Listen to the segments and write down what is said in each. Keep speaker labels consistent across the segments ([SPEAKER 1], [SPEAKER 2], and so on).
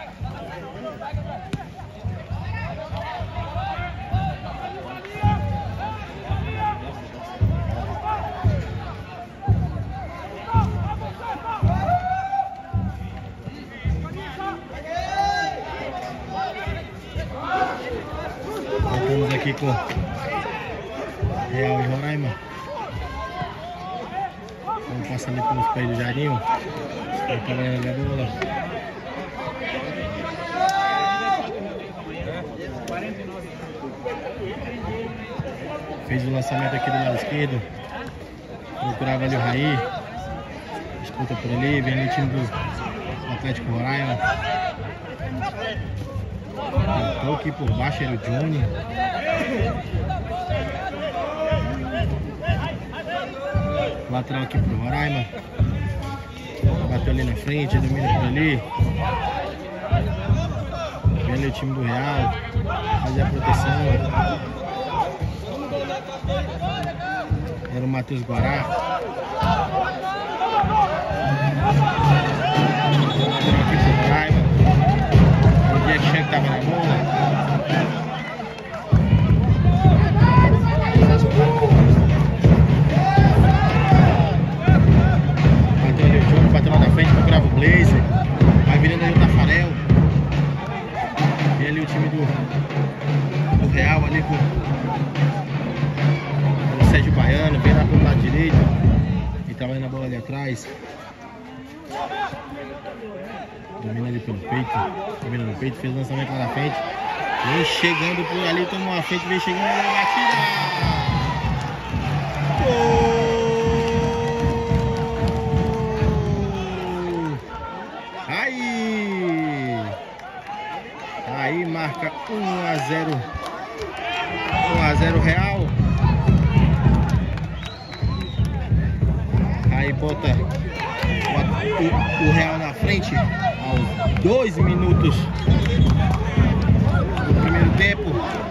[SPEAKER 1] Voltamos aqui com Real e Roraima. Vamos passar ali pelos pés do Jairinho. Ele tá ganhando a bola. Fez o lançamento aqui do lado esquerdo. Procurava ali o Raí. Disputa por ali. Vem ali o time do Atlético Roraima. Tentou aqui por baixo, era o Johnny. Lateral aqui pro Roraima. Bateu ali na frente, domina por ali. Vem ali o time do Real. Fazer a proteção. Era o Matheus Guará. Aqui pro Roraima. O Jack Shank tava na bola. Bateu ali o Johnny, bateu lá na frente, procurava o Blazer. Vai virando ali o Tafarel. E ali o time do Real ali com o Sérgio Baiano. Vem lá pelo lado direito. E tava indo a bola ali atrás. Domina ali pelo peito, domina no peito, fez o lançamento lá na frente. Vem chegando por ali, tomou a frente, vem chegando na batida. Gol! Aí marca 1 a 0. 1 a 0 Real. Aí bota o Real na frente aos 2 minutos do primeiro tempo.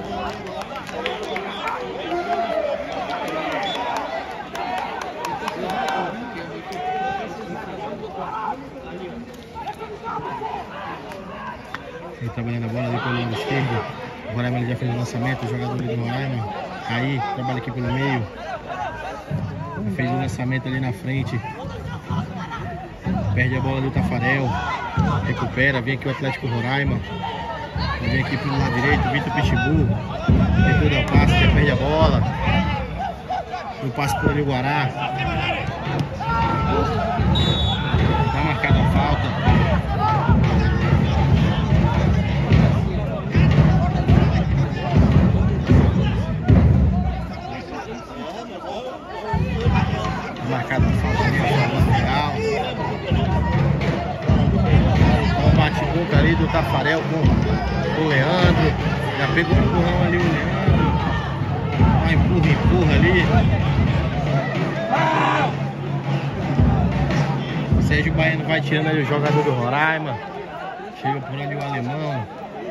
[SPEAKER 1] Ele trabalhando a bola ali pelo lado esquerdo. O Roraima já fez o lançamento, o jogador ali do Roraima. Aí trabalha aqui pelo meio. Fez o lançamento ali na frente. Perde a bola do Tafarel. Recupera, vem aqui o Atlético Roraima. Vem aqui pelo lado direito, Vitor Pitbull. Tentou dar o passe, já perde a bola. O passe por ali o Guará. Tá marcada a falta. Marcada a falta ali, Real. O bate-boca ali do Tafarel com o Leandro. Já pegou o empurrão ali o Leandro. Empurra ali. O Sérgio Baiano vai tirando ali o jogador do Roraima. Chega por ali o alemão.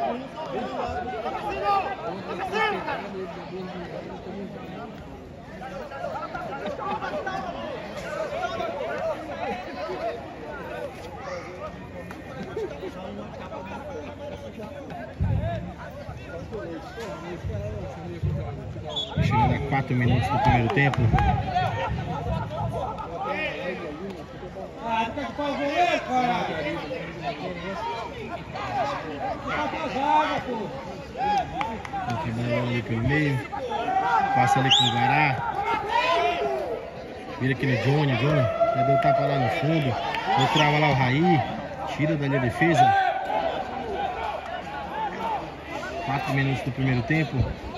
[SPEAKER 1] Chegando a 4 minutos do primeiro tempo. Ali pelo meio. Passa ali com o Guará. Vira aqui no Johnny. Já deu tapa lá no fundo. Procurava lá o Raí. Tira dali a defesa. 4 minutos do primeiro tempo.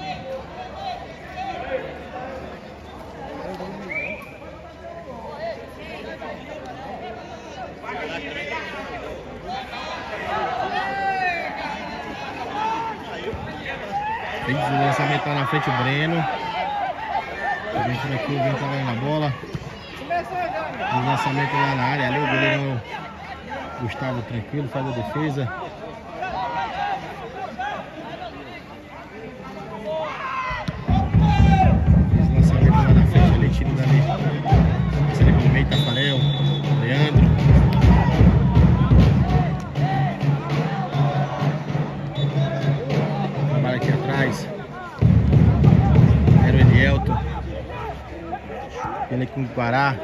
[SPEAKER 1] Fez o lançamento lá na frente o Breno. Vem por aqui, vem trabalhando na bola. O lançamento lá na área ali, o goleirão Gustavo tranquilo, faz a defesa. Fez o lançamento lá na frente ali, tira dali. Passa ali pelo meio, Tafarel, Leandro. time do Guará.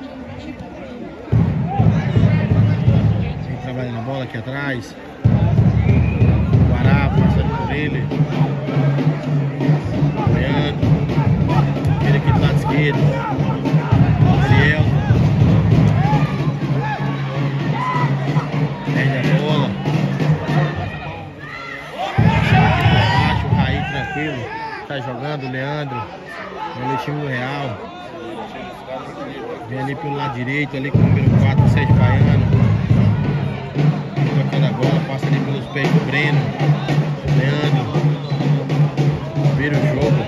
[SPEAKER 1] Vem trabalhando a bola aqui atrás. Guará passando por ele. Leandro. Ele aqui do lado esquerdo. Gabriel. Perde a bola. Chama aqui pra baixo. O Raí tranquilo. Tá jogando o Leandro. Olha o time do Real. Vem ali pelo lado direito, ali com o número 4, o Sérgio Baiano. Tocando a bola, passa ali pelos pés do Breno. Leandro. Vira o jogo.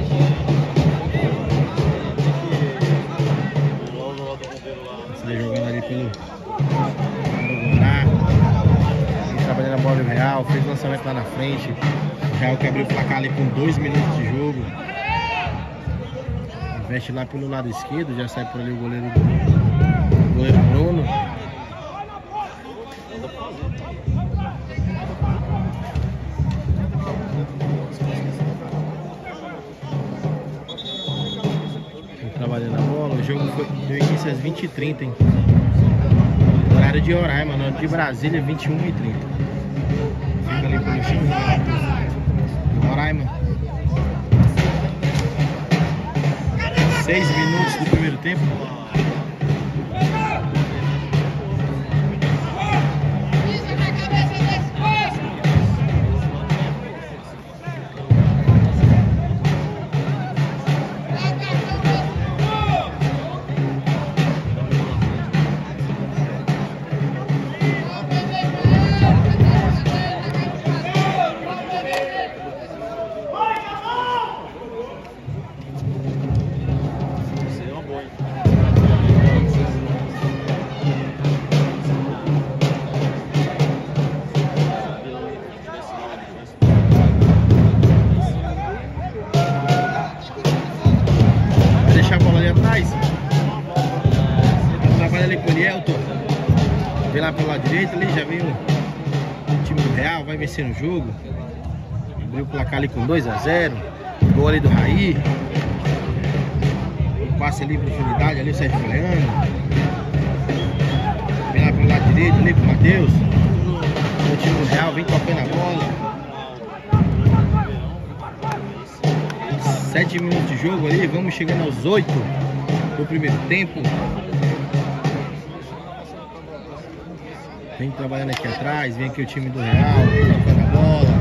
[SPEAKER 1] Está jogando ali pelo Guará. Trabalhando a bola do Real, fez o lançamento lá na frente. O Real que abriu o placar ali com 2 minutos de jogo. Investe lá pelo lado esquerdo, já sai por ali o goleiro Bruno. Trabalhando a bola, o jogo deu início às 20h30, hein? Horário de Roraima, no de Brasília, 21h30. Fica ali pelo time do Roraima. 6 minutos do primeiro tempo. Vem lá pelo lado direito, ali já vem o time do Real, vai vencer no jogo. Abriu o placar ali com 2-0. Gol ali do Raí. Passe ali em profundidade, ali o Sérgio Leandro. Vem lá pelo lado direito, ali com o Matheus. O time do Real vem tocando a bola. 7 minutos de jogo ali, vamos chegando aos 8 do primeiro tempo. Vem trabalhando aqui atrás, vem aqui o time do Real, tocando a bola.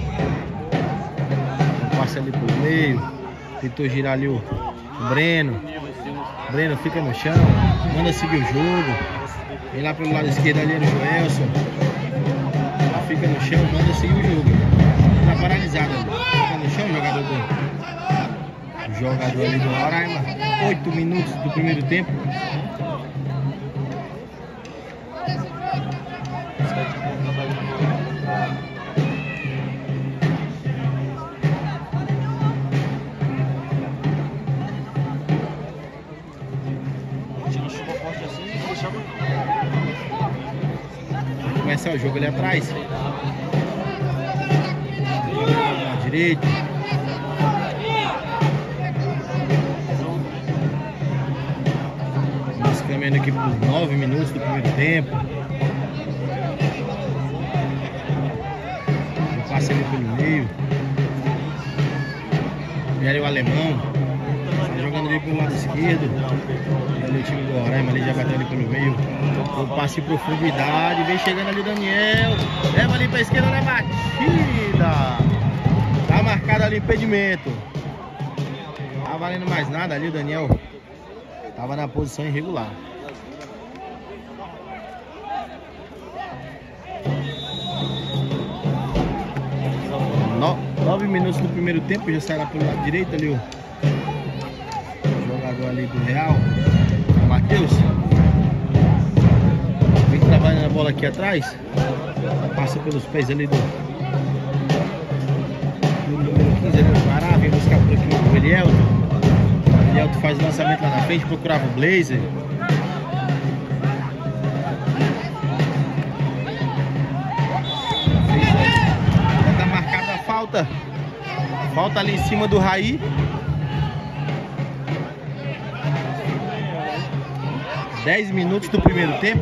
[SPEAKER 1] Passa ali pro meio. Tentou girar ali o Breno. O Breno fica no chão, manda seguir o jogo. Vem lá pelo lado esquerdo ali no Joelson. Fica no chão, manda seguir o jogo. Tá paralisado ali. Fica no chão o jogador ali do Roraima. 8 minutos do primeiro tempo. Começar o jogo ali atrás. Na direita. Vamos caminhando aqui por 9 minutos do primeiro tempo. Passa ali pelo meio. E ali o alemão. Tá jogando ali pelo lado esquerdo. Ali o time do Roraima ali já bateu ali pelo meio. O passe em profundidade. Vem chegando ali o Daniel. Leva ali pra esquerda na batida. Tá marcado ali o impedimento. Tá valendo mais nada ali o Daniel. Tava na posição irregular. No, 9 minutos do primeiro tempo. Já sai lá pelo lado direito ali o jogador ali do Real, o Matheus. Vem trabalhando a bola aqui atrás. Passa pelos pés ali do número 15 ali do Guará. Vem buscar por aqui o Elielton. O Elielton faz o lançamento lá na frente, procurava o Blazer. Tá marcada a falta. Falta ali em cima do Raí. 10 minutos do primeiro tempo.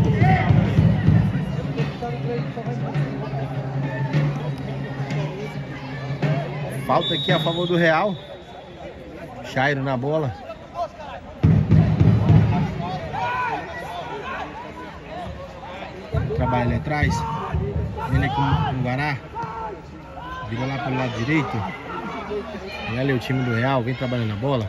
[SPEAKER 1] Falta aqui a favor do Real. Chairo na bola. Trabalha ali atrás. Vem ali com o Guará. Vira lá pelo lado direito. Olha ali o time do Real. Vem trabalhando na bola.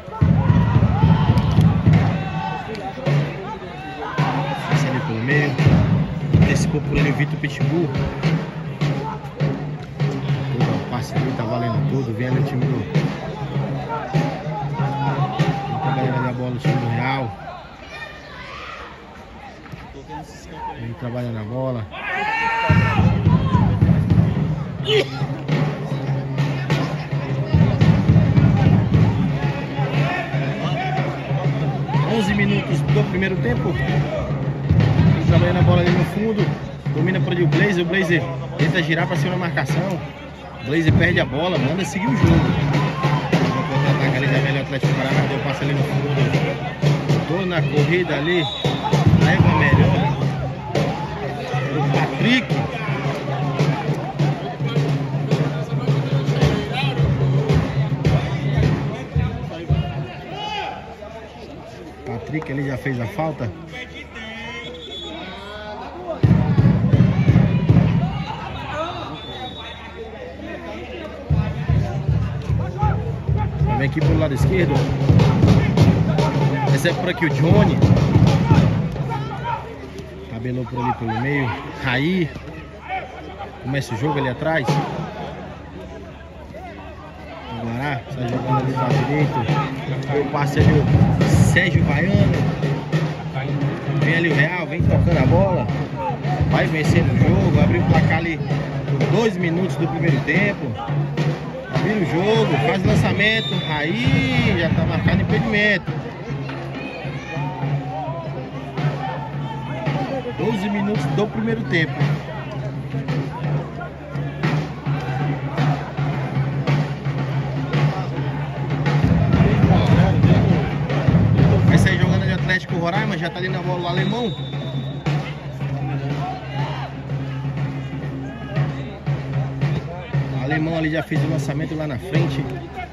[SPEAKER 1] Passa ali pelo meio. Antecipou por ele o Vitor Pitbull. O passe ali tá valendo tudo. Vem ali o time do... Vem trabalhando ali a bola o time do Real. Ele trabalha na bola. Minutos do primeiro tempo. Ele trabalha na bola ali no fundo. Domina por ali o Blazer. O Blazer tenta girar para cima da marcação. O Blazer perde a bola, manda seguir o jogo. O contra-ataque ali da Velha Atlético Paraná. Deu passe ali no fundo. Tô na corrida ali. Leva melhor. O Patrick. Patrick ele já fez a falta. Vem aqui pro lado esquerdo. Recebe por aqui o Johnny. Tabelou por ali pelo meio. Raí. Começa o jogo ali atrás. O Guará sai jogando ali para a direita. O passe ali o Sérgio Baiano. Vem ali o Real, vem tocando a bola. Vai vencendo o jogo. Abriu o placar ali por 2 minutos do primeiro tempo. Abriu o jogo, faz o lançamento. Aí já tá marcado impedimento. 12 minutos do primeiro tempo. Vai sair jogando ali o Atlético Roraima, já tá ali na bola o Alemão. O Alemão ali já fez o lançamento lá na frente.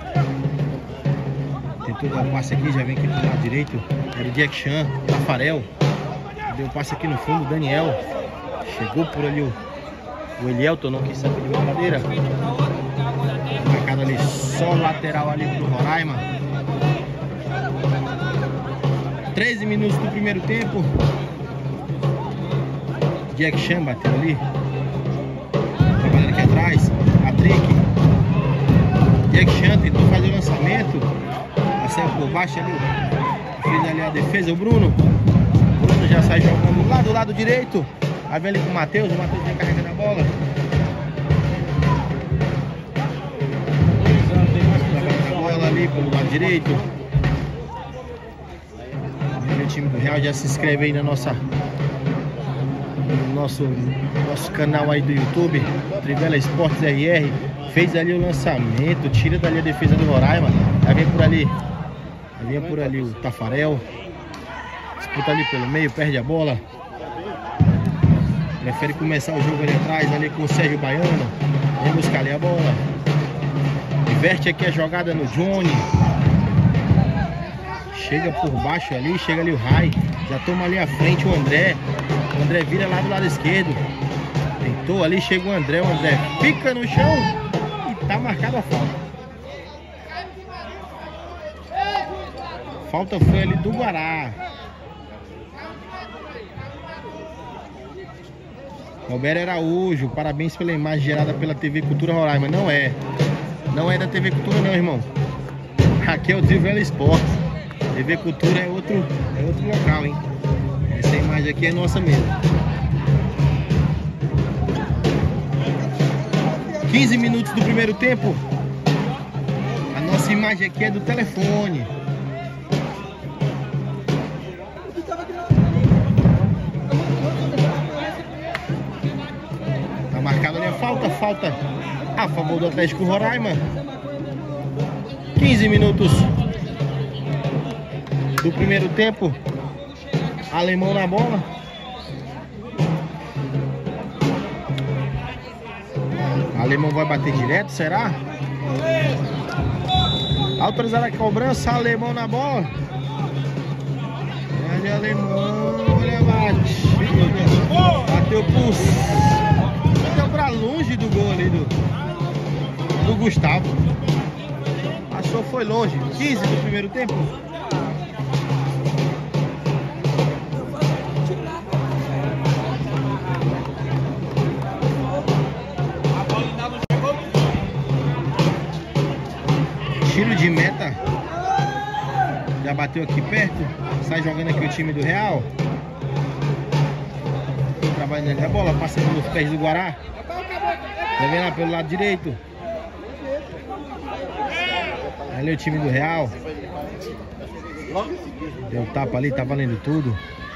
[SPEAKER 1] Tentou dar o passe aqui, já vem aqui do lado direito. Era o Jack Chan, Tafarel. Deu o passe aqui no fundo, Daniel. Chegou por ali o Elielton, não quis saber de brincadeira. Marcado ali só lateral ali pro Roraima. 13 minutos do primeiro tempo. Jack Chan bateu ali. Trabalhando aqui atrás. Patrick. Jack Chan tentou fazer o lançamento. Saiu por baixo ali. Fez ali a defesa. O Bruno já sai jogando lá do lado direito. Aí vem ali com o Matheus vem carregando a bola. Trabalhando a bola ali pelo lado direito. O time do Real já se inscreve aí na no nosso canal aí do YouTube, Trivela Esportes RR. Fez ali o lançamento, tira dali a defesa do Roraima. Aí vem por ali o Tafarel. Disputa ali pelo meio, perde a bola. Prefere começar o jogo ali atrás, ali com o Sérgio Baiano. Vem buscar ali a bola. Inverte aqui a jogada no Johnny. Chega por baixo ali, chega ali o Rai. Já toma ali à frente o André. O André vira lá do lado esquerdo. Tentou ali, chega o André fica no chão e tá marcada a falta. Falta foi ali do Guará. Roberto Araújo, parabéns pela imagem gerada pela TV Cultura Roraima. Não é da TV Cultura não, irmão. Aqui é o Trivela Esportes. TV Cultura é outro local, hein? Essa imagem aqui é nossa mesmo. 15 minutos do primeiro tempo. A nossa imagem aqui é do telefone. Tá marcado ali a falta a favor do Atlético Roraima. 15 minutos do primeiro tempo. Alemão na bola. Alemão vai bater direto, será? Autorizada a cobrança, Alemão na bola. Olha Alemão, olha a batida. Bateu pra longe do gol ali do Gustavo. Passou, foi longe. 15 do primeiro tempo. Tiro de meta. Já bateu aqui perto. Sai jogando aqui o time do Real. Trabalhando a bola, passando nos pés do Guará. Tá vendo lá pelo lado direito. Ali o time do Real. Deu tapa ali, tá valendo tudo.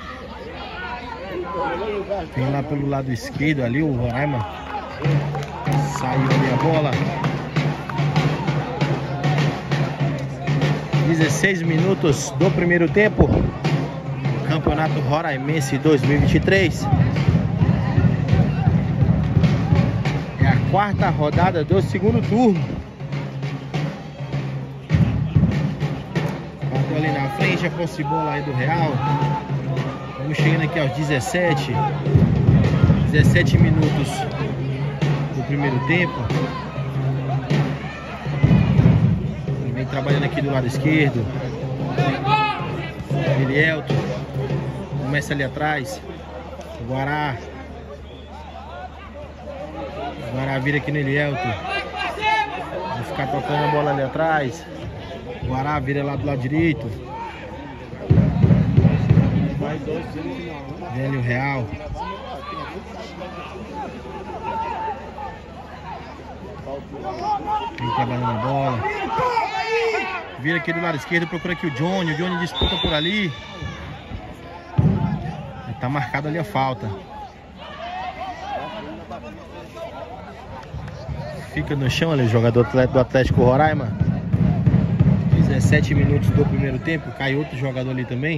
[SPEAKER 1] Tem lá pelo lado esquerdo ali o Roraima. Saiu ali a bola. 16 minutos do primeiro tempo. Campeonato Roraimense 2023. É a quarta rodada do segundo turno. Bateu ali na frente a posse de bola aí do Real. Vamos chegando aqui aos 17 minutos do primeiro tempo. Vem trabalhando aqui do lado esquerdo. Elielto. Começa ali atrás. O Guará. O Guará vira aqui no Elielto. Vai ficar tocando a bola ali atrás. O Guará vira lá do lado direito. Vem ali o Real. Vem trabalhando a bola. Vira aqui do lado esquerdo, procura aqui o Johnny. O Johnny disputa por ali. Tá marcado ali a falta. Fica no chão ali o jogador do Atlético Roraima. 17 minutos do primeiro tempo. Cai outro jogador ali também.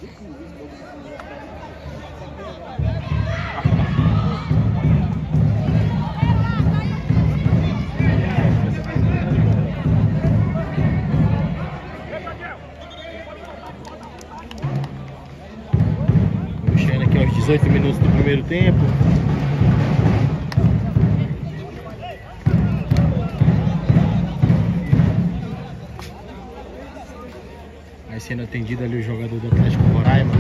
[SPEAKER 1] Chegando aqui aos 18 minutos do primeiro tempo. Vai sendo atendido ali o jogador do Atlético Roraima.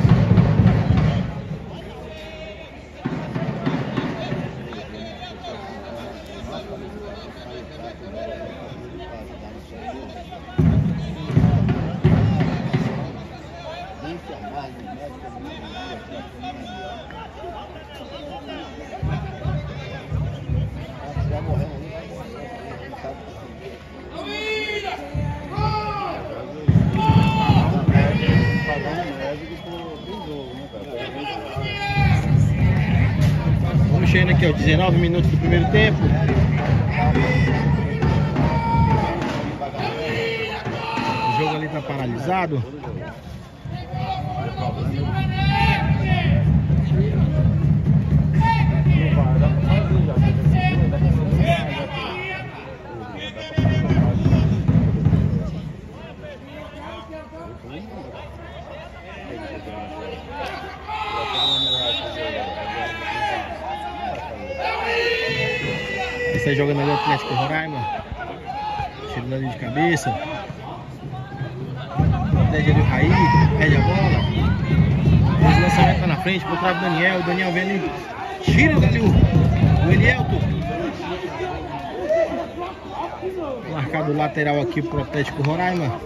[SPEAKER 1] Vamos chegando aqui aos 19 minutos do primeiro tempo. O jogo ali tá paralisado. Está jogando ali o Atlético Roraima. Tirando ali de cabeça. Pede ali o Raí, pede a bola. Esse lançamento tá na frente, por trás do Daniel. O Daniel vem ali, tira dali o Elielto. Marcado lateral aqui pro Atlético Roraima.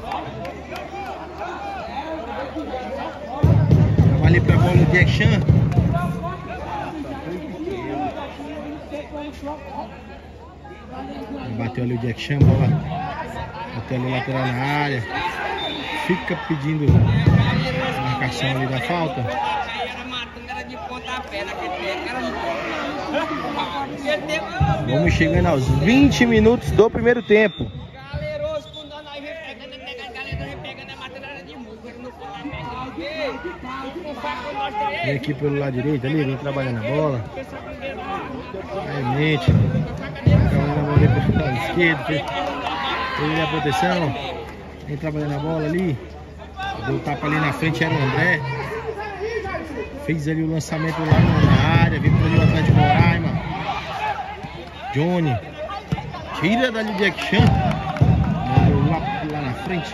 [SPEAKER 1] Vai ali pra bola o Jack Chan. Bateu ali o Jack Chan, bola. Bateu ali o lateral na área. Fica pedindo marcação ali da falta. Vamos chegando aos 20 minutos do primeiro tempo. Vem aqui pelo lado direito ali, vem trabalhando a bola. Aí mente. Trabalhando a bola ali pelo lado esquerdo. Fez a proteção. Vem trabalhando a bola ali. Deu tapa ali na frente, era o André. Fez ali o lançamento lá na área. Vem por ali o Atlético Roraima. Johnny. Tira dali Jack Chan. Lá na frente.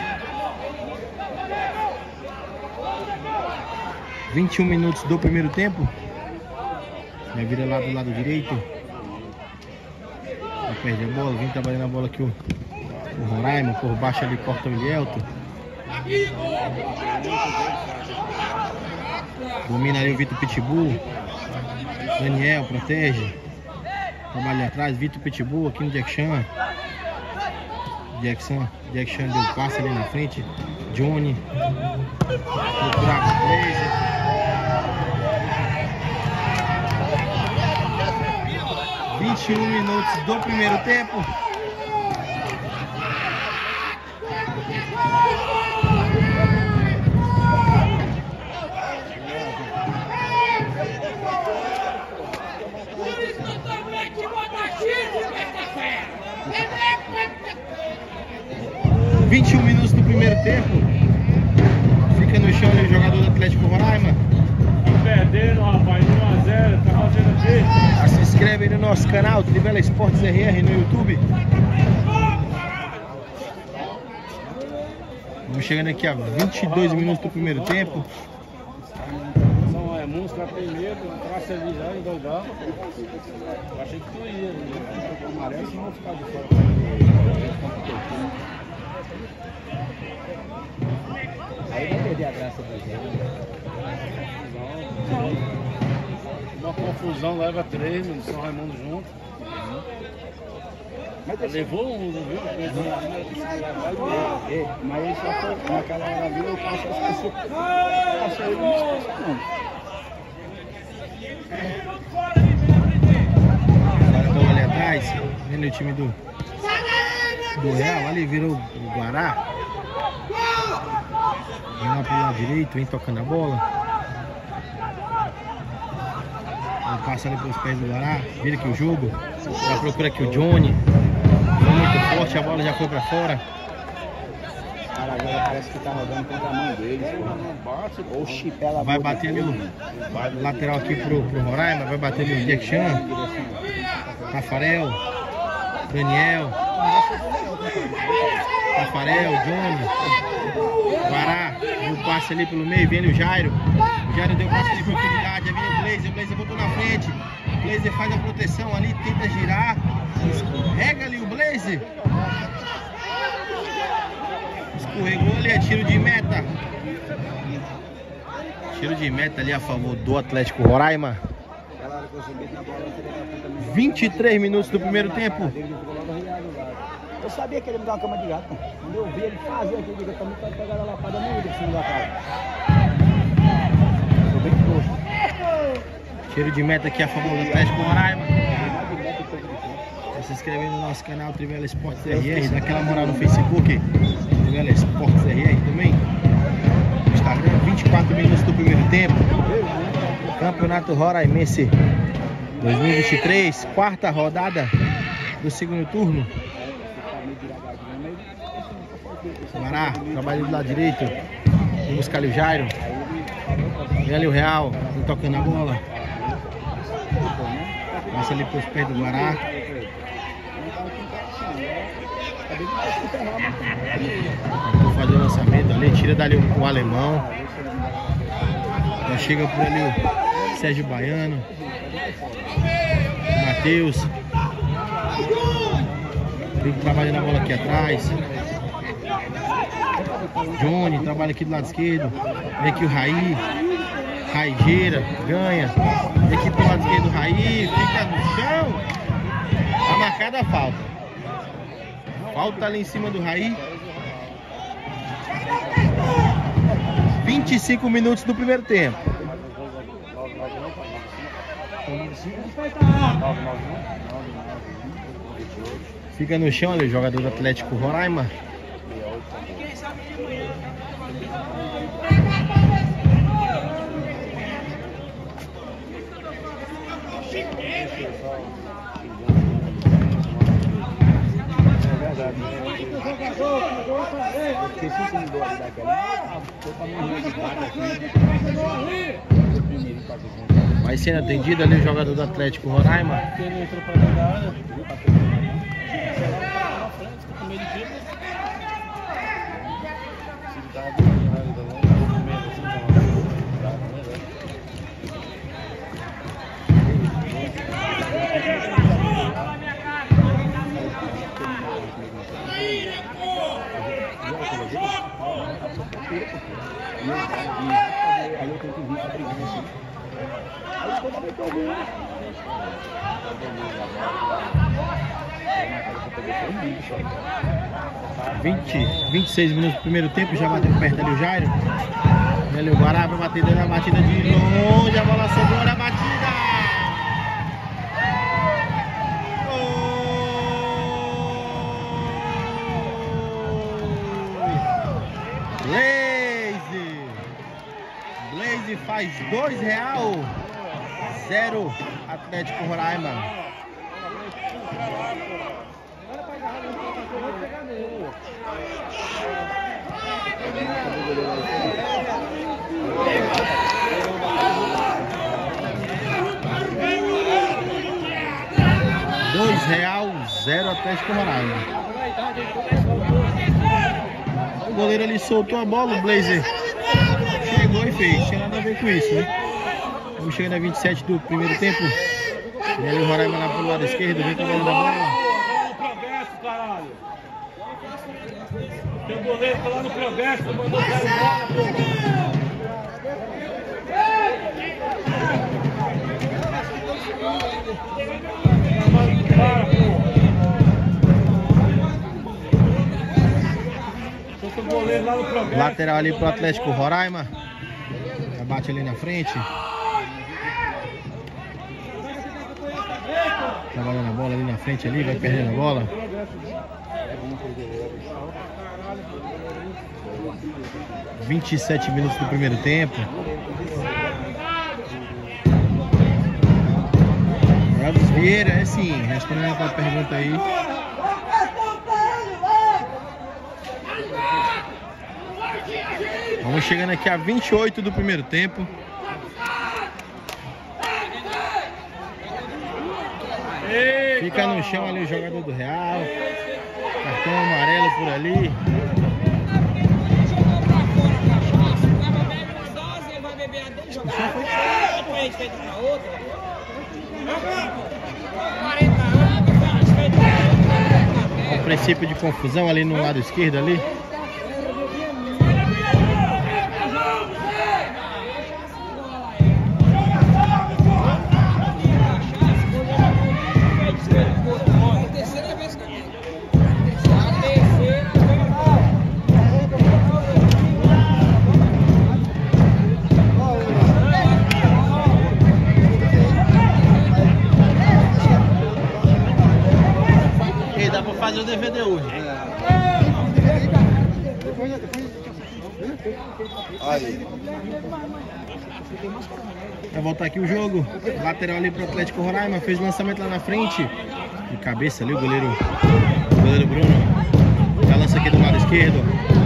[SPEAKER 1] 21 minutos do primeiro tempo. Vai virar lá do lado direito. Vai perder a bola. Vem trabalhando a bola aqui o Roraima. Por baixo ali corta o Elielto. Domina ali o Vitor Pitbull. Daniel protege. Trabalha atrás. Vitor Pitbull aqui no Jack Chan. Jack Chan deu passe ali na frente. Johnny. Procurar o Blazer. 21 minutos do primeiro tempo. Minutos do primeiro tempo. Fica no chão ali o jogador do Atlético Roraima.
[SPEAKER 2] Perdendo, rapaz, 1 a 0, tá fazendo o quê?
[SPEAKER 1] Se inscreve aí no nosso canal, Trivela Esportes RR no YouTube. Vamos chegando aqui a 22 minutos do primeiro tempo.
[SPEAKER 2] Não é música primeiro, traça ali já, endoidar. Eu achei que tu ia, né? Amarelo, se não ficar de fora.
[SPEAKER 3] Aí vai perder a graça do jogo.
[SPEAKER 2] Uma confusão, leva 3, mano, São Raimundo junto. Mas levou um, não viu?
[SPEAKER 3] Mas ele só foi naquela hora ali, eu passo as pessoas. Passou ele, não esquece não.
[SPEAKER 1] Agora ali atrás, vendo o time do Real, ali virou o Guará. Vem lá pro lado direito, vem tocando a bola. Ele passa ali pelos pés do Guará, vira aqui o jogo. Já procura aqui o Johnny. Foi muito forte, a bola já foi pra fora.
[SPEAKER 3] Cara, agora parece que tá rodando contra a mão deles. Ou chipela.
[SPEAKER 1] Vai bater ali o lateral aqui pro Roraima, vai bater ali o Jack Chan. Tafarel. Daniel. Tafarel, Johnny. Guará, deu passe ali pelo meio, vem ali o Jairo. O Jairo deu passe de profundidade, aí vem o Blazer botou na frente. O Blazer faz a proteção ali, tenta girar. Escorrega ali o Blazer. Escorregou ali, é tiro de meta. Tiro de meta ali a favor do Atlético Roraima. 23 minutos do primeiro tempo.
[SPEAKER 3] Eu sabia que ele me dava uma cama de gato. Quando eu vi ele fazer aquilo, eu também pode pegar a lapada no vídeo, assim, da cara. Tô bem frouxo.
[SPEAKER 1] Tiro de meta aqui a favor do Atlético Roraima. Se inscrever no nosso canal Trivela Esportes RR, dá aquela moral no Facebook, Trivela Esportes RR também. No Instagram, 24 minutos do primeiro tempo. Campeonato Roraimense 2023, quarta rodada do segundo turno. Guará, trabalha do lado direito. Vem buscar ali o Jairo. Vem ali o Real, vem tocando a bola. Passa ali pelos pés do Guará. Vou fazer o lançamento ali, tira dali o alemão. Já chega por ali o Sérgio Baiano. Matheus. Vem trabalhando a bola aqui atrás. Johnny trabalha aqui do lado esquerdo. Vem aqui o Raí. Raigeira, ganha. Vem aqui pro lado esquerdo o Raí. Fica no chão. Tá marcada a falta. Falta ali em cima do Raí. 25 minutos do primeiro tempo. Fica no chão ali o jogador do Atlético Roraima.
[SPEAKER 3] verdade. Eu fiquei sem embora daquela. Foi pra mim de vaga aqui.
[SPEAKER 1] Vai sendo atendido ali o jogador do Atlético Roraima.
[SPEAKER 2] Ele entrou pra dentro da área. Com medo de tiro. Se dá com medo assim,
[SPEAKER 3] aí eu tenho que vir pra brigar assim. Aí eu também tô ouvindo.
[SPEAKER 1] 26 minutos do primeiro tempo, já bateu perto ali o Jairo. Ali o Guará vai bater dentro da batida de longe, a bola sobrou na batida. Blaze faz R$2, 0 Atlético Roraima. R$2, 0 Atlético Roraima. O goleiro ali soltou a bola, o Blazer chegou e fez. Tinha nada a ver com isso, né? Vamos chegando a 27 do primeiro tempo. E ali o Roraima lá pro lado esquerdo, vem com a bola da bola.
[SPEAKER 2] Progresso, caralho. Tem um goleiro que tá lá no Progresso, mandou o cara embora, pô. Para, pô. Tem um goleiro lá no Progresso.
[SPEAKER 1] Lateral ali pro Atlético Roraima. Já bate ali na frente. Trabalhando a bola ali na frente ali, vai perdendo a bola. 27 minutos do primeiro tempo. Carlos Vieira, é sim, respondendo a pergunta aí. Vamos chegando aqui a 28 do primeiro tempo. Fica no chão ali o jogador do Real. Cartão amarelo por ali. Um princípio de confusão ali no lado esquerdo ali. Fazer o DVD hoje. Vai voltar aqui o jogo. Lateral ali pro Atlético Roraima. Fez o lançamento lá na frente. De cabeça ali o goleiro Bruno. Já lança aqui do lado esquerdo.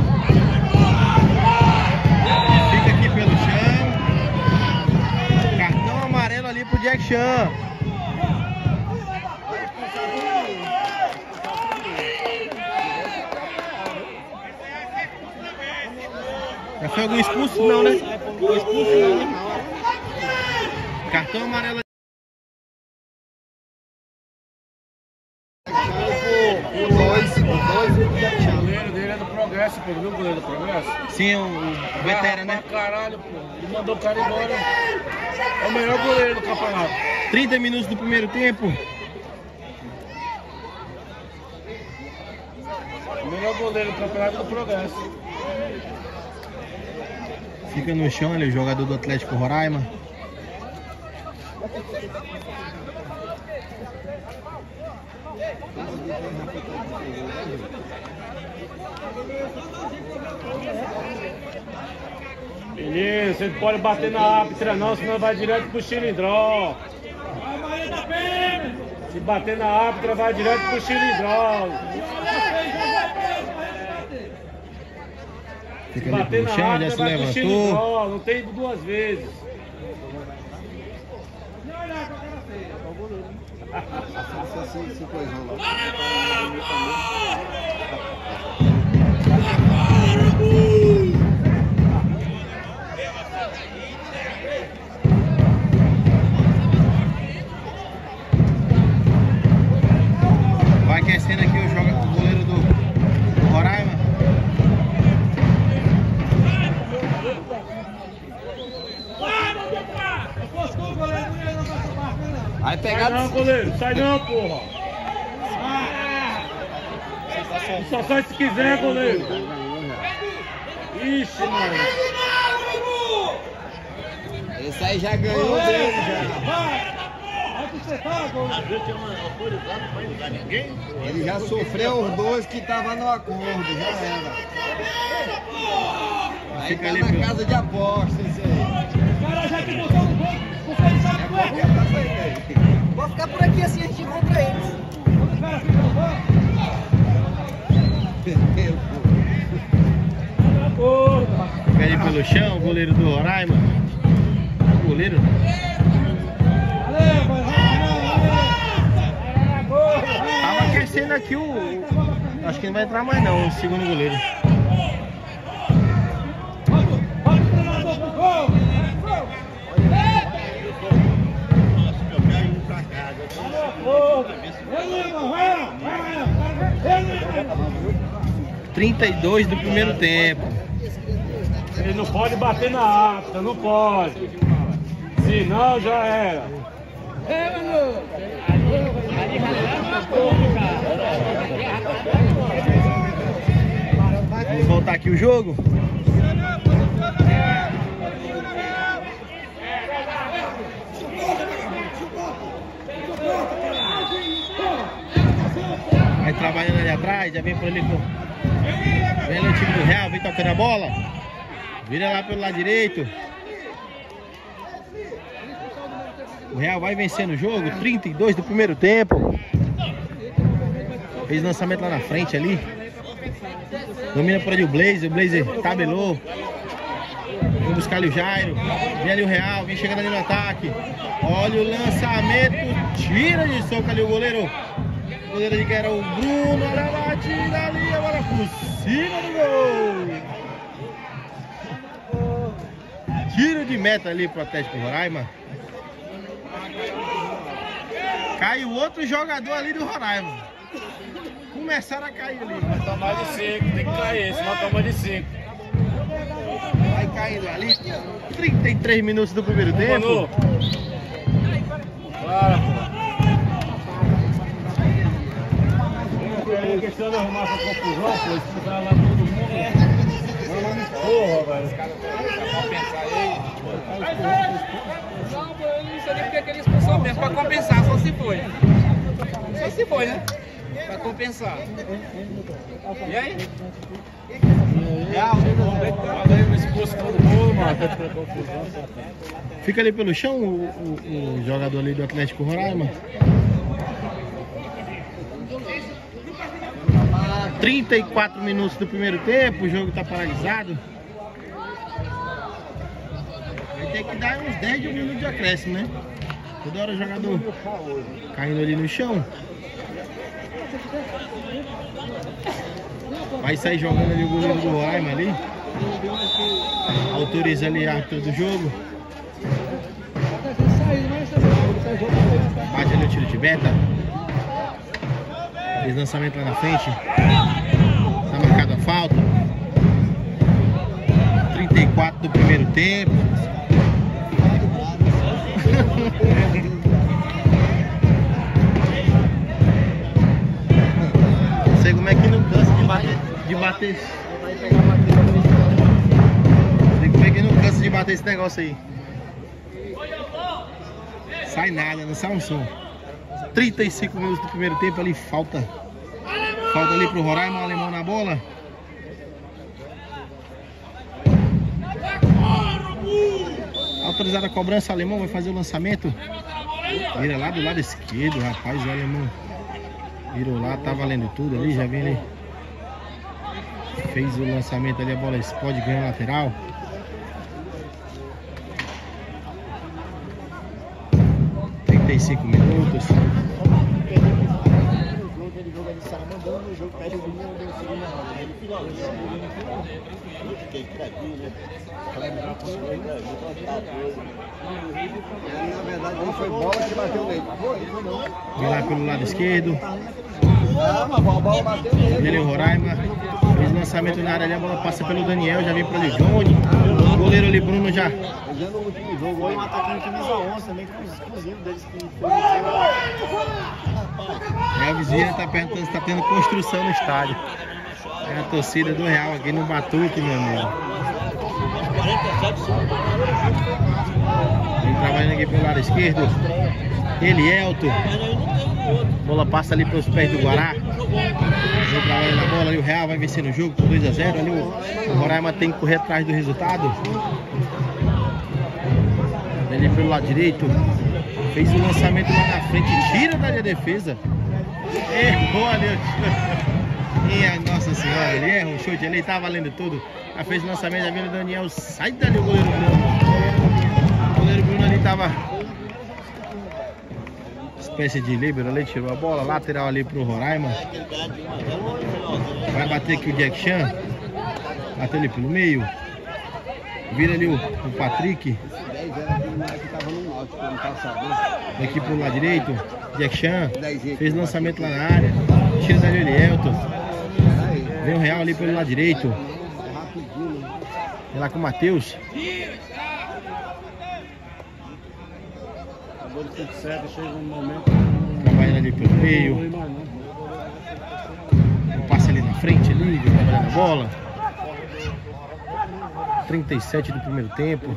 [SPEAKER 1] Fica aqui pelo chão. Cartão amarelo ali pro Jack Chan. Já foi algum expulso? Não, né? Cartão amarelo.
[SPEAKER 2] O goleiro dele é do Progresso, pô. Viu o goleiro do Progresso?
[SPEAKER 1] Sim, o veterano, né?
[SPEAKER 2] Caralho, pô. Ele mandou o cara embora. É o melhor goleiro do campeonato.
[SPEAKER 1] 30 minutos do primeiro tempo.
[SPEAKER 2] O melhor goleiro do campeonato do Progresso.
[SPEAKER 1] Fica no chão ali o jogador do Atlético Roraima.
[SPEAKER 2] Menino, você não pode bater na árbitra não, senão vai direto pro Chilindró. bater na árbitra, vai direto pro cilindral.
[SPEAKER 1] Fica ali
[SPEAKER 2] Bater
[SPEAKER 1] pelo
[SPEAKER 2] na
[SPEAKER 1] chão, já
[SPEAKER 2] árbitra,
[SPEAKER 1] se
[SPEAKER 2] vai pro
[SPEAKER 1] levantou.
[SPEAKER 2] cilindral. Não tem ido 2 vezes.
[SPEAKER 3] Se coisou lá.
[SPEAKER 1] Vai aquecendo aqui o goleiro do Roraima.
[SPEAKER 3] Aí
[SPEAKER 2] Sai não, goleiro. Sai não, porra. Só sai se quiser, goleiro. Ixi, mano.
[SPEAKER 3] Esse aí já ganhou dele, Ele já sofreu os 2 que estavam no acordo, já era. Aí
[SPEAKER 1] Fica
[SPEAKER 3] tá
[SPEAKER 1] ali
[SPEAKER 3] na
[SPEAKER 1] pelo-
[SPEAKER 3] casa de aposta esse aí.
[SPEAKER 4] Vou ficar por aqui assim, a gente encontra eles.
[SPEAKER 1] Fica ali pelo chão, o goleiro do Roraima. O goleiro. Tava aquecendo aqui acho que não vai entrar mais não, o segundo goleiro.
[SPEAKER 2] Ô,
[SPEAKER 1] 32 do primeiro tempo.
[SPEAKER 2] ele não pode bater na árbitra, não pode. Senão já era.
[SPEAKER 1] Vamos voltar aqui o jogo. Vai trabalhando ali atrás, já vem por ali com... Vem ali o time do Real, vem tocando a bola. Vira lá pelo lado direito. O Real vai vencendo o jogo, 32 do primeiro tempo. Fez lançamento lá na frente ali. Domina por ali o Blazer tabelou. Vem buscar ali o Jairo. Vem ali o Real, vem chegando ali no ataque. Olha o lançamento, tira de soco ali o goleiro. O goleiro ali que era o Bruno, olha a batida ali, agora por cima do gol. Tiro de meta ali pro Atlético Roraima. Cai o outro jogador ali do Roraima. Começaram a cair ali.
[SPEAKER 2] Tá mais de 5, tem que cair, senão toma de 5.
[SPEAKER 1] Vai caindo ali. 33 minutos do primeiro tempo.
[SPEAKER 2] Manu. Para, pô. É questão de arrumar essa confusão, pô. Expulsar lá todo mundo. Porra, velho. Os caras vão compensar aí.
[SPEAKER 4] Não, eu não sei nem porque ele expulsou mesmo, pra compensar, só se foi. Só se foi, né? Pra compensar. E aí?
[SPEAKER 2] Expulso todo mundo, mano. Confusão.
[SPEAKER 1] Fica ali pelo chão o jogador ali do Atlético Roraima. 34 minutos do primeiro tempo, o jogo está paralisado. Vai ter que dar uns 10 minutos de acréscimo, né? Toda hora o jogador caindo ali no chão. Vai sair jogando ali o goleiro do Roraima ali. Autoriza ali a árbitra do jogo. Bate ali o tiro de meta. Fez lançamento lá na frente. Tá marcado a falta. 34 do primeiro tempo. Não sei como é que não cansa de bater. Não sei como é que não cansa de bater esse negócio aí. Sai nada, não sai um som. 35 minutos do primeiro tempo ali, falta ali pro Roraima, o alemão na bola. Autorizada a cobrança, o alemão vai fazer o lançamento. Vira lá do lado esquerdo, rapaz. O alemão virou lá, tá valendo tudo ali. Já vem ele. Fez o lançamento ali, a bola explode, ganha lateral. Tem 5 minutos.
[SPEAKER 3] Na verdade, não foi bola que bateu nele.
[SPEAKER 1] Vem lá pelo lado esquerdo.
[SPEAKER 3] Ah, mas a bola bateu nele.
[SPEAKER 1] Ele, o Roraima. Fez o lançamento na área ali, a bola passa pelo Daniel. Já vem para o Johnny. O goleiro ali, Bruno, já.
[SPEAKER 3] Fazendo o último jogo, um atacante camisa 11 também, com os exclusivos deles que
[SPEAKER 1] É, a vizinha tá perguntando se tá tendo construção no estádio. É a torcida do Real aqui no Batuque, meu amigo. Vem trabalhando aqui pelo lado esquerdo. Ele, Elton. A bola passa ali pelos pés do Guará. Vem trabalhando na bola ali, o Real vai vencendo o jogo por 2 a 0. Ali o Roraima tem que correr atrás do resultado. Ele pelo lado direito. Fez o lançamento lá na frente. Tira da defesa. Errou ali. Minha Nossa Senhora, ele erra o chute ali, tá valendo tudo. Já fez o lançamento, já viu o Daniel, sai dali o goleiro Bruno. O goleiro Bruno ali tava espécie de líbero ali, tirou a bola, lateral ali pro Roraima. Vai bater aqui o Jack Chan. Bateu ali pelo meio. Vira ali o Patrick. Aqui pro lado direito, Jack Chan. Fez lançamento lá na área. Tira dali o Elielton. Vem o Real ali pelo lado direito. Vem lá com o Matheus. Trabalhando ali pelo meio. Passa ali na frente ali, trabalhando a bola. 37 do primeiro tempo.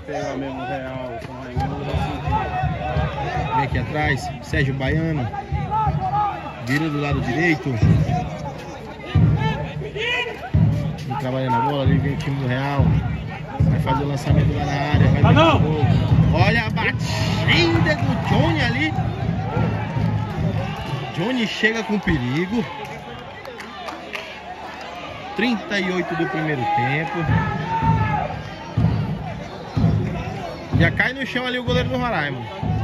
[SPEAKER 1] Vem aqui atrás, Sérgio Baiano. Vira do lado direito. Vem trabalhando a bola ali, vem o time do Real. Vai fazer o lançamento lá na área. Vai olha a batida do Johnny ali. Johnny chega com perigo. 38 do primeiro tempo. Já cai no chão ali o goleiro do Roraima.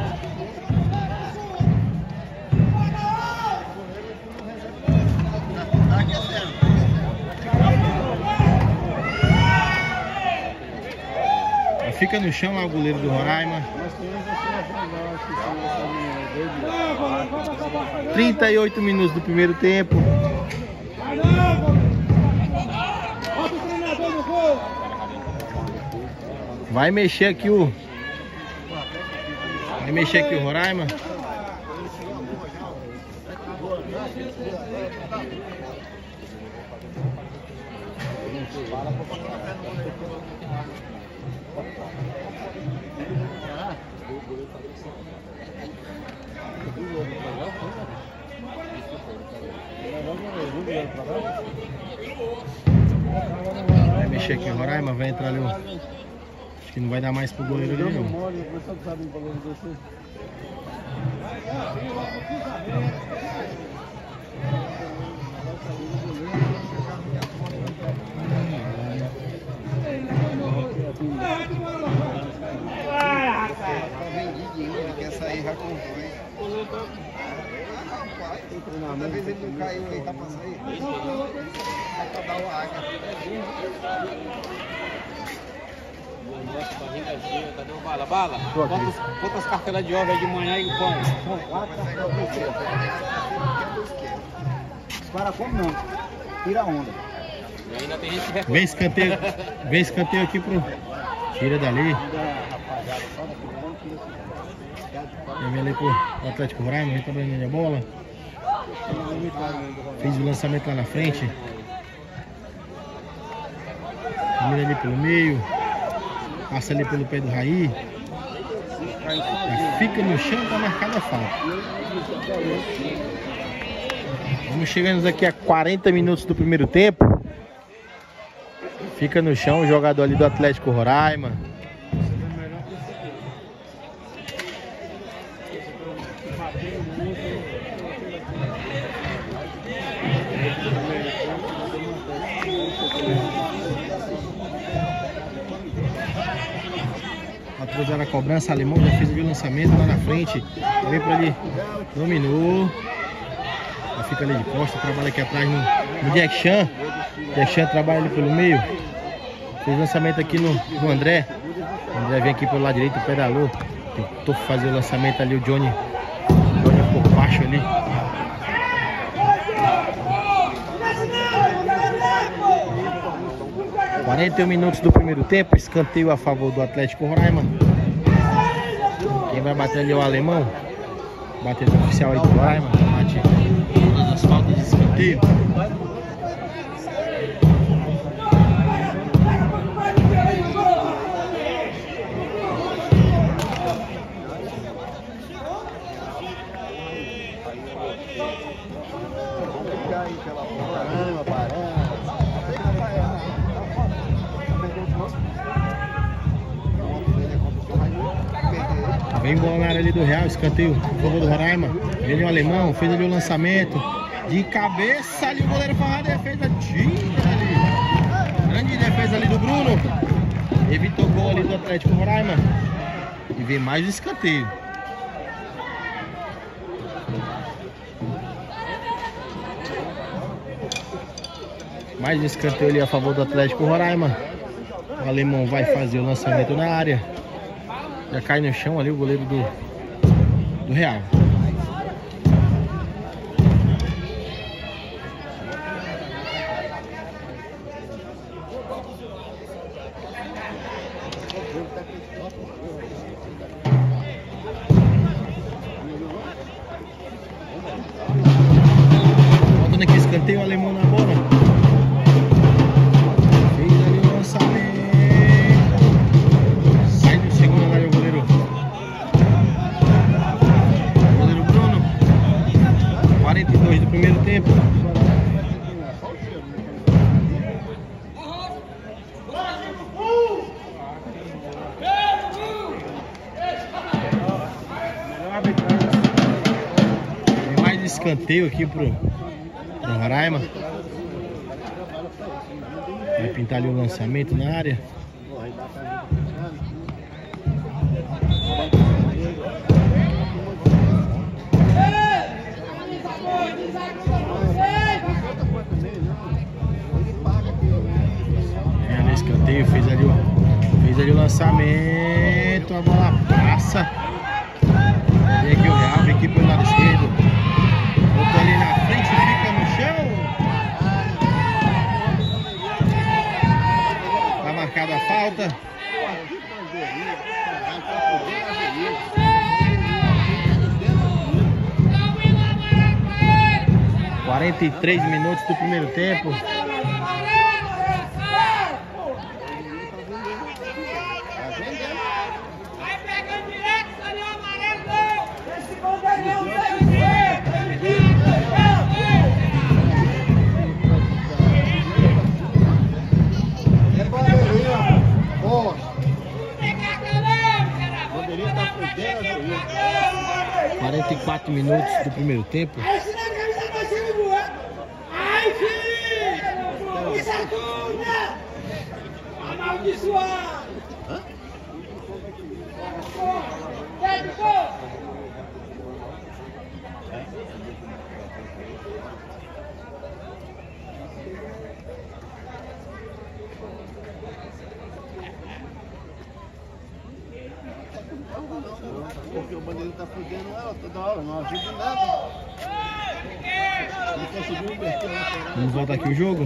[SPEAKER 1] Fica no chão lá o goleiro do Roraima. 38 minutos do primeiro tempo. Vai mexer aqui o Roraima. Vai mexer aqui o Roraima, vai entrar ali o... Acho que não vai dar mais pro goleiro ali não.
[SPEAKER 3] Quer sair já com cada vez ele não caiu aí, tá pra sair. Vai pra dar o águia.
[SPEAKER 4] Cadê o bala? Bala? Quantas cartelas de obra de manhã e pão?
[SPEAKER 3] São 4 cartelas de obra. Para como não? Tira a onda.
[SPEAKER 4] E ainda tem gente que
[SPEAKER 1] Vem escanteio aqui pro... Tira dali. Vem ali pro Atlético Roraima, vem trabalhando a bola. Fez o lançamento lá na frente. Vira ali pelo meio. Passa ali pelo pé do Raí. Fica no chão, tá marcada a falta. Vamos chegando aqui a 40 minutos do primeiro tempo. Fica no chão o jogador ali do Atlético Roraima. Atrasar a cobrança, Alemão já fez o lançamento lá na frente. Vem pra ali, dominou. Já fica ali de costa, trabalha aqui atrás no Jack Chan. Jack Chan trabalha ali pelo meio. Fez lançamento aqui no André. O André vem aqui pelo lado direito, pedalou. Tentou fazer o lançamento ali, o Johnny por baixo ali. – 41 minutos do primeiro tempo, escanteio a favor do Atlético Roraima. Quem vai bater ali é o Alemão. Batedor oficial aí do Roraima. Bate todas as faltas de escanteio. Vem bola na área ali do Real, escanteio, favor do Roraima. Vem o Alemão, fez ali o lançamento. De cabeça ali, o goleiro faz a defesa. Tira ali. Grande defesa ali do Bruno. Evitou o gol ali do Atlético Roraima. E vem mais escanteio. Mais escanteio ali a favor do Atlético Roraima. O Alemão vai fazer o lançamento na área. Já cai no chão ali o goleiro do Real. Voltando aqui, escanteio, o Alemão na bola. Fez ali o lançamento. Sai do segundo ali o goleiro. Goleiro Bruno. 42 do primeiro tempo. Tem mais escanteio aqui pro Roraima. Vai pintar ali o lançamento na área. Vem ali o escanteio, fez ali o lançamento, a bola passa. Vem aqui o Real, vem aqui pelo lado esquerdo. Botou ali na frente, fica no chão. Tá marcada a falta. – 43 minutos do primeiro tempo. – 44 minutos do primeiro tempo.
[SPEAKER 5] Ai, filho! Isso é tudo! Amaldiçoado! Hã? Porque o bandeirinho tá fudendo ela toda hora, não ajuda nada.
[SPEAKER 1] Vamos voltar aqui o jogo.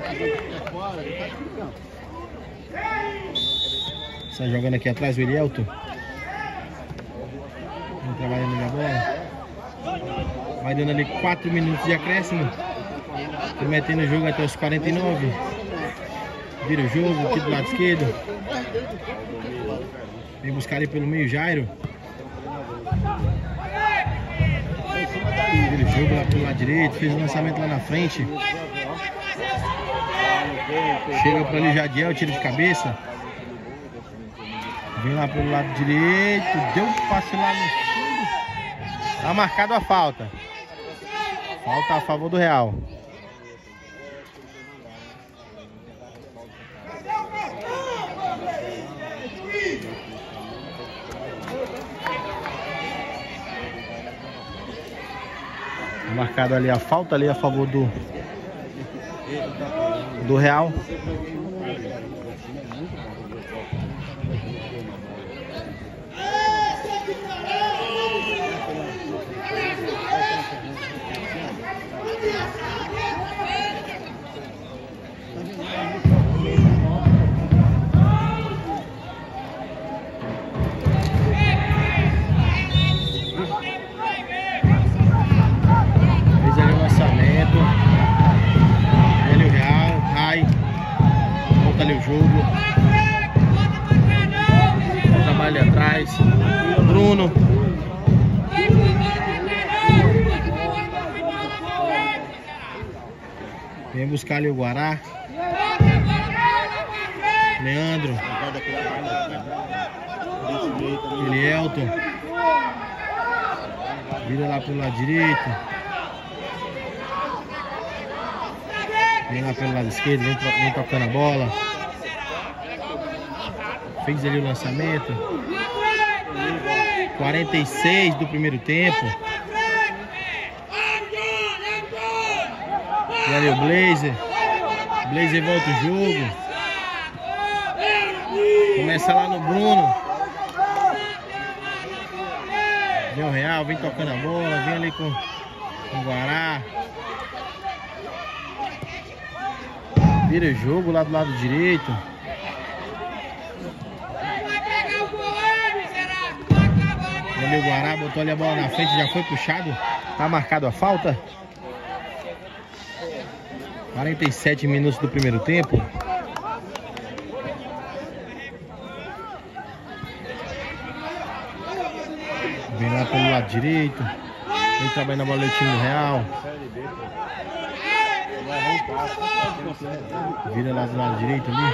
[SPEAKER 1] Está jogando aqui atrás o Elielto. Vem trabalhando na bola. Vai dando ali 4 minutos de acréscimo. Metendo o jogo até os 49. Vira o jogo aqui do lado esquerdo. Vem buscar ali pelo meio Jairo. Vira o jogo lá pelo lado direito. Fez o lançamento lá na frente. Chega para ali Jadiel, tiro de cabeça. Vem lá pelo lado direito. Deu um passe lá no fundo. Tá marcado a falta. Falta a favor do Real. Tá marcado ali a falta ali a favor do Real. Fez ali o lançamento. Ele o Real, Rai. Volta ali o jogo. Trabalha ali atrás. Bruno. Vem buscar ali o Guará. Leandro. Elielton. Vira lá pro lado direito. Vem lá pelo lado esquerdo, vem tocando a bola. Fez ali o lançamento. 46 do primeiro tempo. E ali o Blazer. Blazer volta o jogo. Começa lá no Bruno. Vem o Real, vem tocando a bola. Vem ali com o Guará. Vira o jogo lá do lado direito. E ali o Guará botou ali a bola na frente, já foi puxado. Tá marcado a falta. 47 minutos do primeiro tempo. Vem lá pelo lado direito. Vem trabalhando na bola do time do Real. Vira lá do lado direito ali.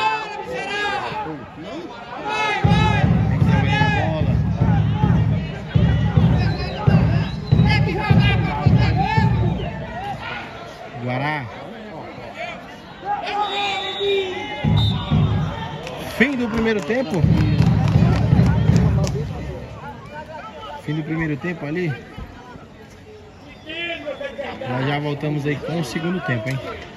[SPEAKER 1] Vem trabalhando a bola. Guará. Fim do primeiro tempo. Fim do primeiro tempo ali. Nós já voltamos aí com o segundo tempo, hein?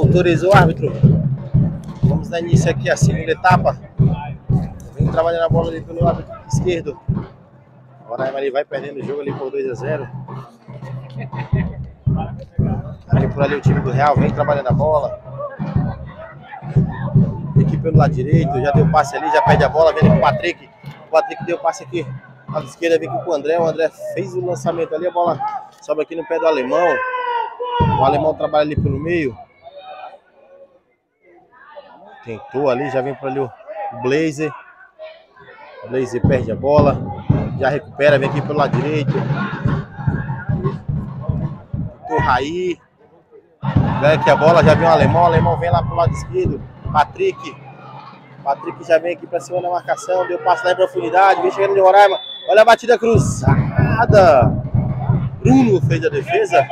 [SPEAKER 1] Autorizou o árbitro. Vamos dar início aqui à segunda etapa. Vem trabalhando a bola ali pelo lado esquerdo. O Roraima ali vai perdendo o jogo ali por 2-0. Ali por ali o time do Real vem trabalhando a bola. Aqui pelo lado direito, já deu passe ali, já perde a bola, vem ali com o Patrick. O Patrick deu passe aqui. Lado esquerdo vem aqui com o André. O André fez o lançamento ali, a bola sobe aqui no pé do Alemão. O Alemão trabalha ali pelo meio. Tentou ali, já vem por ali o Blazer. O Blazer perde a bola. Já recupera, vem aqui pelo lado direito. O Raí. Vem aqui a bola, já vem o Alemão vem lá pro lado esquerdo. Patrick já vem aqui pra cima da marcação. Deu passe lá em profundidade, vem chegando de Roraima. Olha a batida cruzada. Bruno fez a defesa.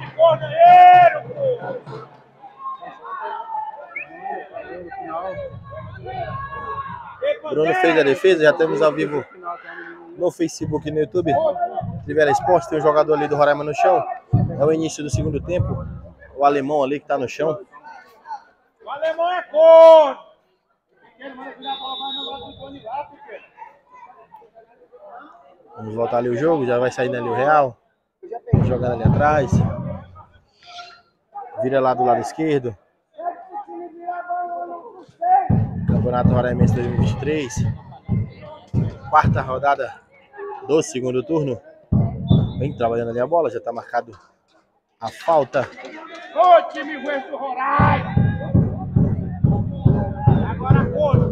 [SPEAKER 1] Bruno fez a defesa, já estamos ao vivo no Facebook e no YouTube. Trivela Esporte, tem um jogador ali do Roraima no chão. É o início do segundo tempo. O Alemão ali que tá no chão.
[SPEAKER 2] O Alemão é cor!
[SPEAKER 1] Vamos voltar ali o jogo, já vai saindo ali o Real. Jogando ali atrás. Vira lá do lado esquerdo. Campeonato Roraimense 2023. Quarta rodada do segundo turno. Vem trabalhando ali a bola, já tá marcado a falta.
[SPEAKER 2] Ô time do Roraima! Agora cor!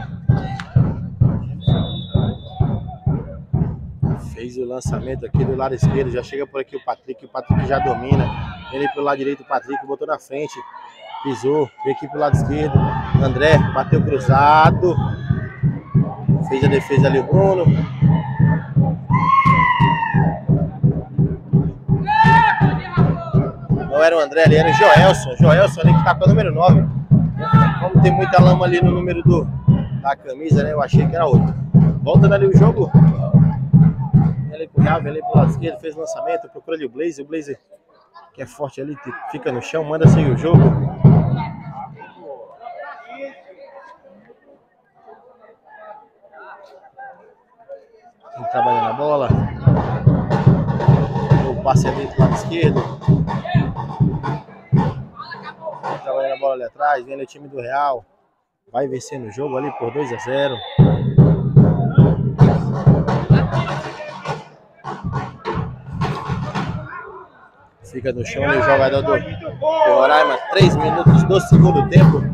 [SPEAKER 1] Fez o lançamento aqui do lado esquerdo, já chega por aqui o Patrick já domina. Ele pelo lado direito, o Patrick botou na frente, pisou, veio aqui pelo lado esquerdo. André bateu cruzado, fez a defesa ali o Bruno. Não era o André ali, era o Joelson ali que tá com o número 9. Como tem muita lama ali no número da camisa, né? Eu achei que era outro. Voltando ali o jogo. Ali pro Real, vem ali pro lado esquerdo, fez o lançamento, procura ali o Blazer que é forte ali, fica no chão, manda seguir o jogo. Vem trabalhando a bola. O passe ali pro lado esquerdo. Vem trabalhando a bola ali atrás, vem ali o time do Real. Vai vencendo o jogo ali por 2-0. Fica no chão ali o jogador do Roraima. 3 minutos do segundo tempo.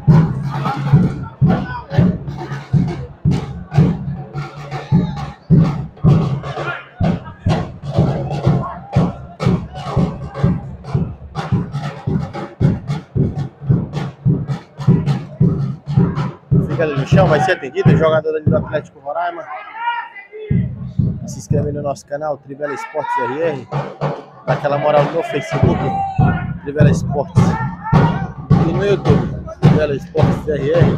[SPEAKER 1] Fica ali no chão, vai ser atendido. O jogador ali do Atlético Roraima. Se inscreve no nosso canal Trivela Esportes RR. Dá aquela moral no Facebook, Trivela Esportes, e no YouTube, Trivela Esportes RR.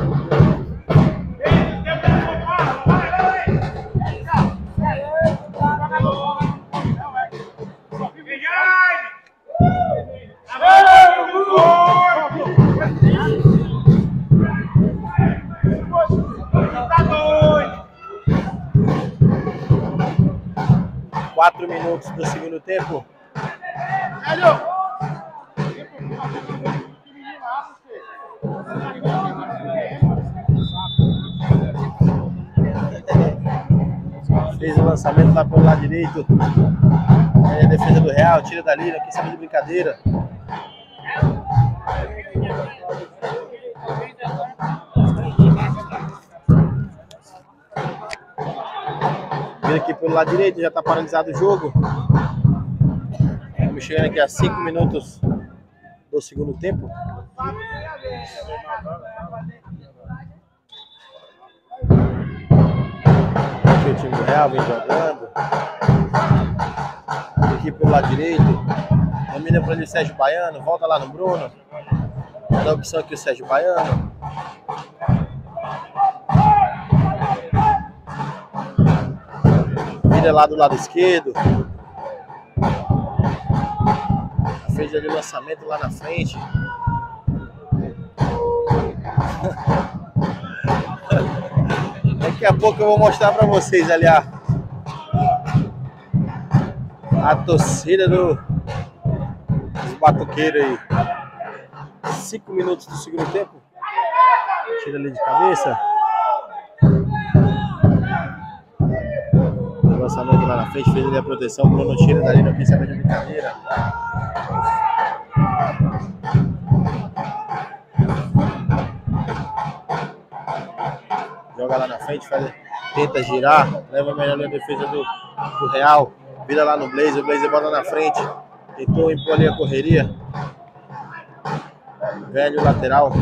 [SPEAKER 1] Quatro minutos do segundo tempo. Fez o lançamento lá pelo lado direito. Aí a defesa do Real, tira dali, aqui sabe de brincadeira. Vem aqui pelo lado direito, já está paralisado o jogo. Estamos chegando aqui a 5 minutos do segundo tempo. Aqui o time do Real vem jogando. Aqui pelo lado direito. Domina para ele o Sérgio Baiano. Volta lá no Bruno. Dá a opção aqui o Sérgio Baiano. Vira lá do lado esquerdo. Fez ali o lançamento lá na frente. Daqui a pouco eu vou mostrar pra vocês ali a torcida dos batuqueiros aí. 5 minutos do segundo tempo. Tira ali de cabeça. Lançamento lá na frente, fez ali a proteção. Bruno tira dali, não quis saber de brincadeira. Joga lá na frente, tenta girar, leva melhor na defesa do Real. Vira lá no Blaze, o Blaze bota na frente. Tentou impor ali a correria. Velho lateral.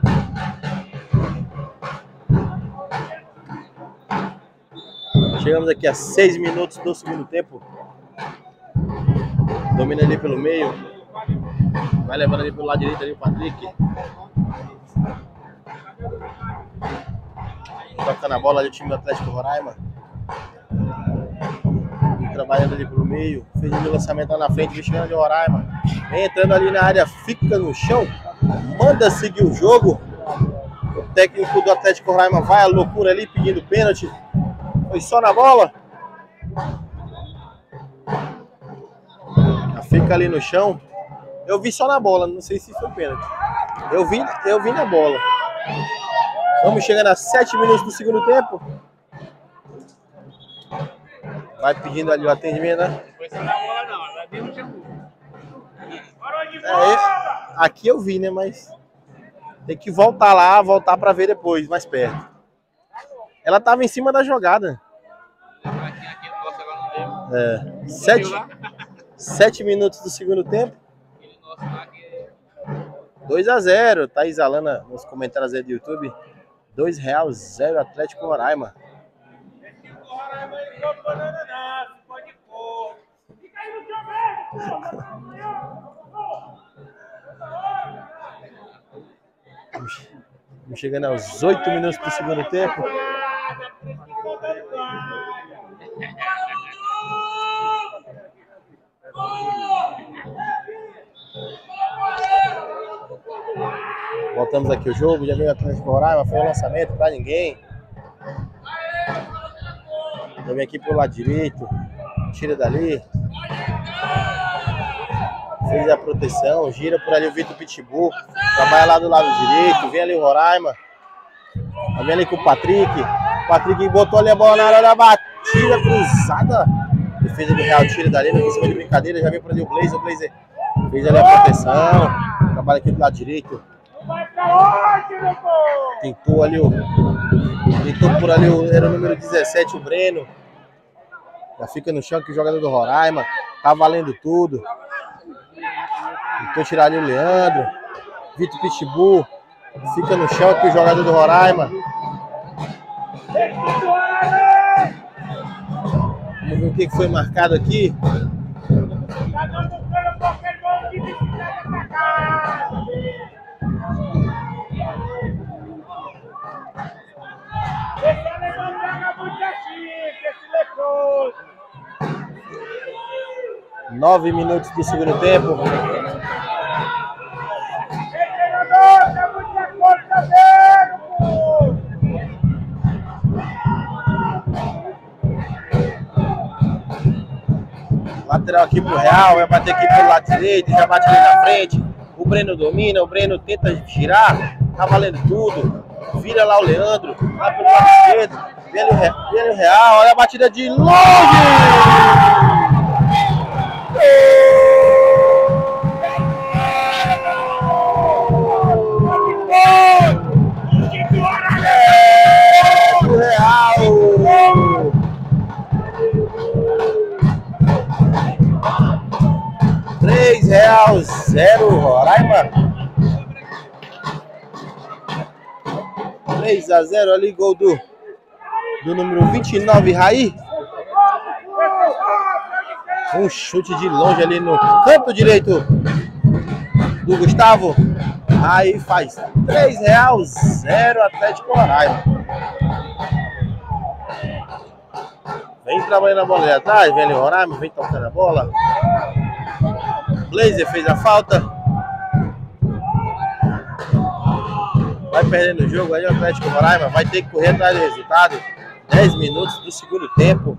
[SPEAKER 1] Chegamos aqui a 6 minutos do segundo tempo. Domina ali pelo meio. Vai levando ali pelo lado direito ali o Patrick. Tocando a bola ali o time do Atlético Roraima. Trabalhando ali pelo meio. Fez o lançamento lá na frente, chegando de Roraima. Vem entrando ali na área, fica no chão. Manda seguir o jogo. O técnico do Atlético Roraima vai à loucura ali pedindo pênalti. Foi só na bola. Fica ali no chão. Eu vi só na bola, não sei se foi pênalti. Eu vi na bola. Vamos chegando a 7 minutos do segundo tempo. Vai pedindo ali o atendimento, né?
[SPEAKER 4] Não foi só na bola não, ela deu no shampoo.
[SPEAKER 1] Aqui eu vi, né? Mas tem que voltar lá, voltar pra ver depois, mais perto. Ela tava em cima da jogada. 7 minutos do segundo tempo. 2-0. Thaís Alana nos comentários aí do YouTube. R$2, 0 Atlético Roraima. Estamos chegando aos 8 minutos do segundo tempo. Voltamos aqui o jogo, já veio o Atlético Roraima, foi o lançamento para ninguém. Já vem aqui pro lado direito, tira dali. Fez a proteção, gira por ali o Vitor Pitbull, trabalha lá do lado direito, vem ali o Roraima. Vem ali com o Patrick. O Patrick botou ali a bola na área da batida cruzada. Defesa do Real, tira dali, não quis de brincadeira, já vem por ali o Blaze fez ali a proteção, trabalha aqui do lado direito. Tentou por ali, era o número 17, o Breno. Já fica no chão que o jogador do Roraima, tá valendo tudo. Tentou tirar ali o Leandro. Vitor Pitbull, fica no chão que o jogador do Roraima. Vamos ver o que foi marcado aqui. Nove minutos do segundo tempo. Lateral aqui pro Real, vai bater aqui pelo lado direito, já bate ali na frente. O Breno domina, o Breno tenta girar, tá valendo tudo. Vira lá o Leandro, vai pelo lado esquerdo, vem ali o Real, olha a batida de longe! O Real! R$3, 0 Roraima. 3-0 ali, gol do número 29, Raí. Um chute de longe ali no canto direito do Gustavo. Aí faz R$3, 0 Atlético Roraima. Vem trabalhando a bola ali atrás, vem ali o Roraima, vem tocando a bola. Blazer fez a falta. Vai perdendo o jogo aí, o Atlético Roraima vai ter que correr atrás do resultado. 10 minutos do segundo tempo.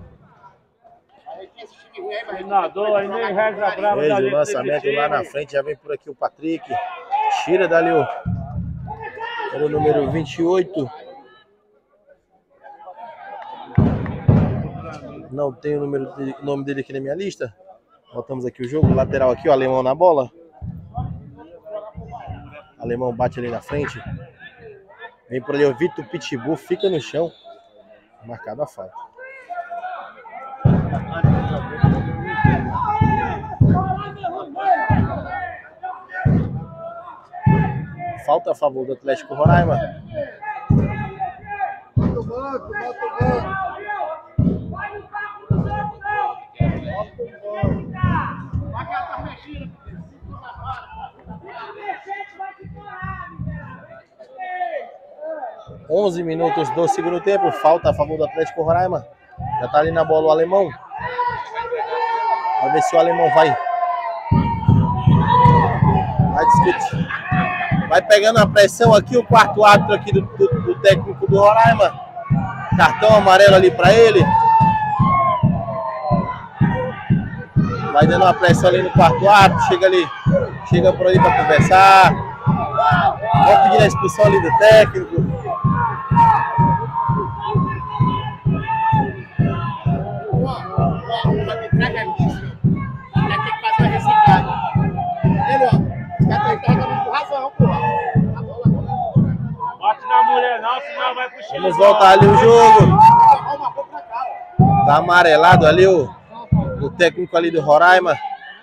[SPEAKER 2] Treinador, aí nem regra brava da
[SPEAKER 1] Fez o
[SPEAKER 2] gente
[SPEAKER 1] lançamento
[SPEAKER 2] desse
[SPEAKER 1] lá na
[SPEAKER 2] time.
[SPEAKER 1] frente, já vem por aqui o Patrick. Tira dali o número 28. Não tem o nome dele aqui na minha lista. Voltamos aqui o jogo, lateral aqui, o Alemão na bola. Alemão bate ali na frente. Vem por ali o Vitor Pitbull, fica no chão. Marcado a falta. Falta a favor do Atlético Roraima.
[SPEAKER 5] Bota o banco, bota o banco.
[SPEAKER 1] 11 minutos do segundo tempo, falta a favor do Atlético Roraima. Já tá ali na bola o Alemão. Vamos ver se o Alemão vai discutir. Vai pegando a pressão aqui, o quarto árbitro aqui do técnico do Roraima. Cartão amarelo ali para ele. Vai dando uma pressão ali no quarto árbitro, chega por ali para conversar. Vão pedir a expulsão ali do técnico.
[SPEAKER 2] Bate na mulher não, senão vai pro Chile.
[SPEAKER 1] Vamos voltar ali o jogo. Tá amarelado ali o técnico ali do Roraima.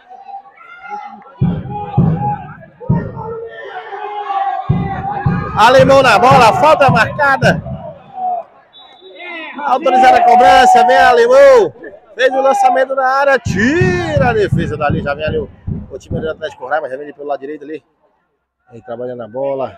[SPEAKER 1] Alemão na bola, falta marcada. Autorizada a cobrança, vem Alemão. Fez o lançamento na área, tira a defesa dali. Já vem ali o time do Atlético Roraima, já vem ali pelo lado direito ali. Aí trabalhando a bola.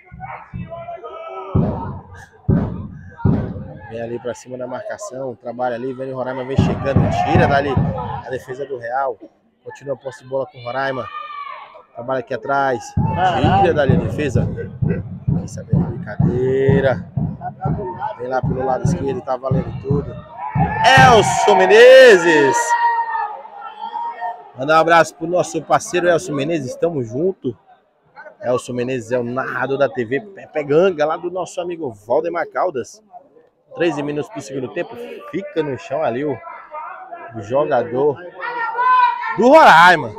[SPEAKER 1] Vem ali pra cima da marcação, trabalha ali, vem o Roraima, vem chegando, tira dali a defesa do Real. Continua a posse de bola com o Roraima. Trabalha aqui atrás, tira dali a defesa. Isso é brincadeira. Vem lá pelo lado esquerdo, tá valendo tudo. Elcio Menezes. Mandar um abraço pro nosso parceiro Elcio Menezes, estamos juntos. Elcio Menezes é o narrador da TV Pepe Ganga, lá do nosso amigo Valdemar Caldas. 13 minutos do segundo tempo, fica no chão ali o jogador do Roraima.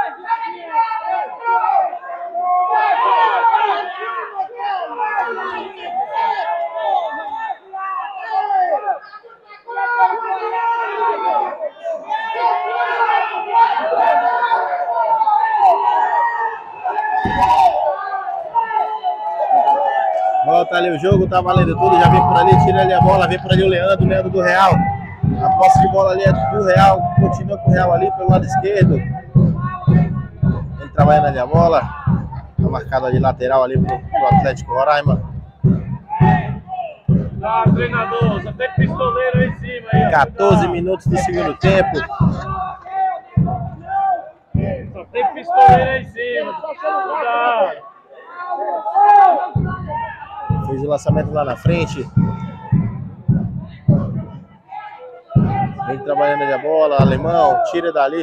[SPEAKER 1] Volta ali o jogo, tá valendo tudo, já vem por ali, tira ali a bola, vem por ali o Leandro do Real. A posse de bola ali é do Real, continua com o Real ali pelo lado esquerdo. Ele trabalhando ali a bola, tá marcado ali lateral ali pro Atlético Roraima.
[SPEAKER 2] Ah, treinador, só tem pistoleiro aí em cima. Aí,
[SPEAKER 1] 14 minutos do segundo tempo.
[SPEAKER 2] Só tem pistoleiro aí em cima. Cuidado.
[SPEAKER 1] Fez o lançamento lá na frente. Vem trabalhando ali a bola, Alemão, tira dali.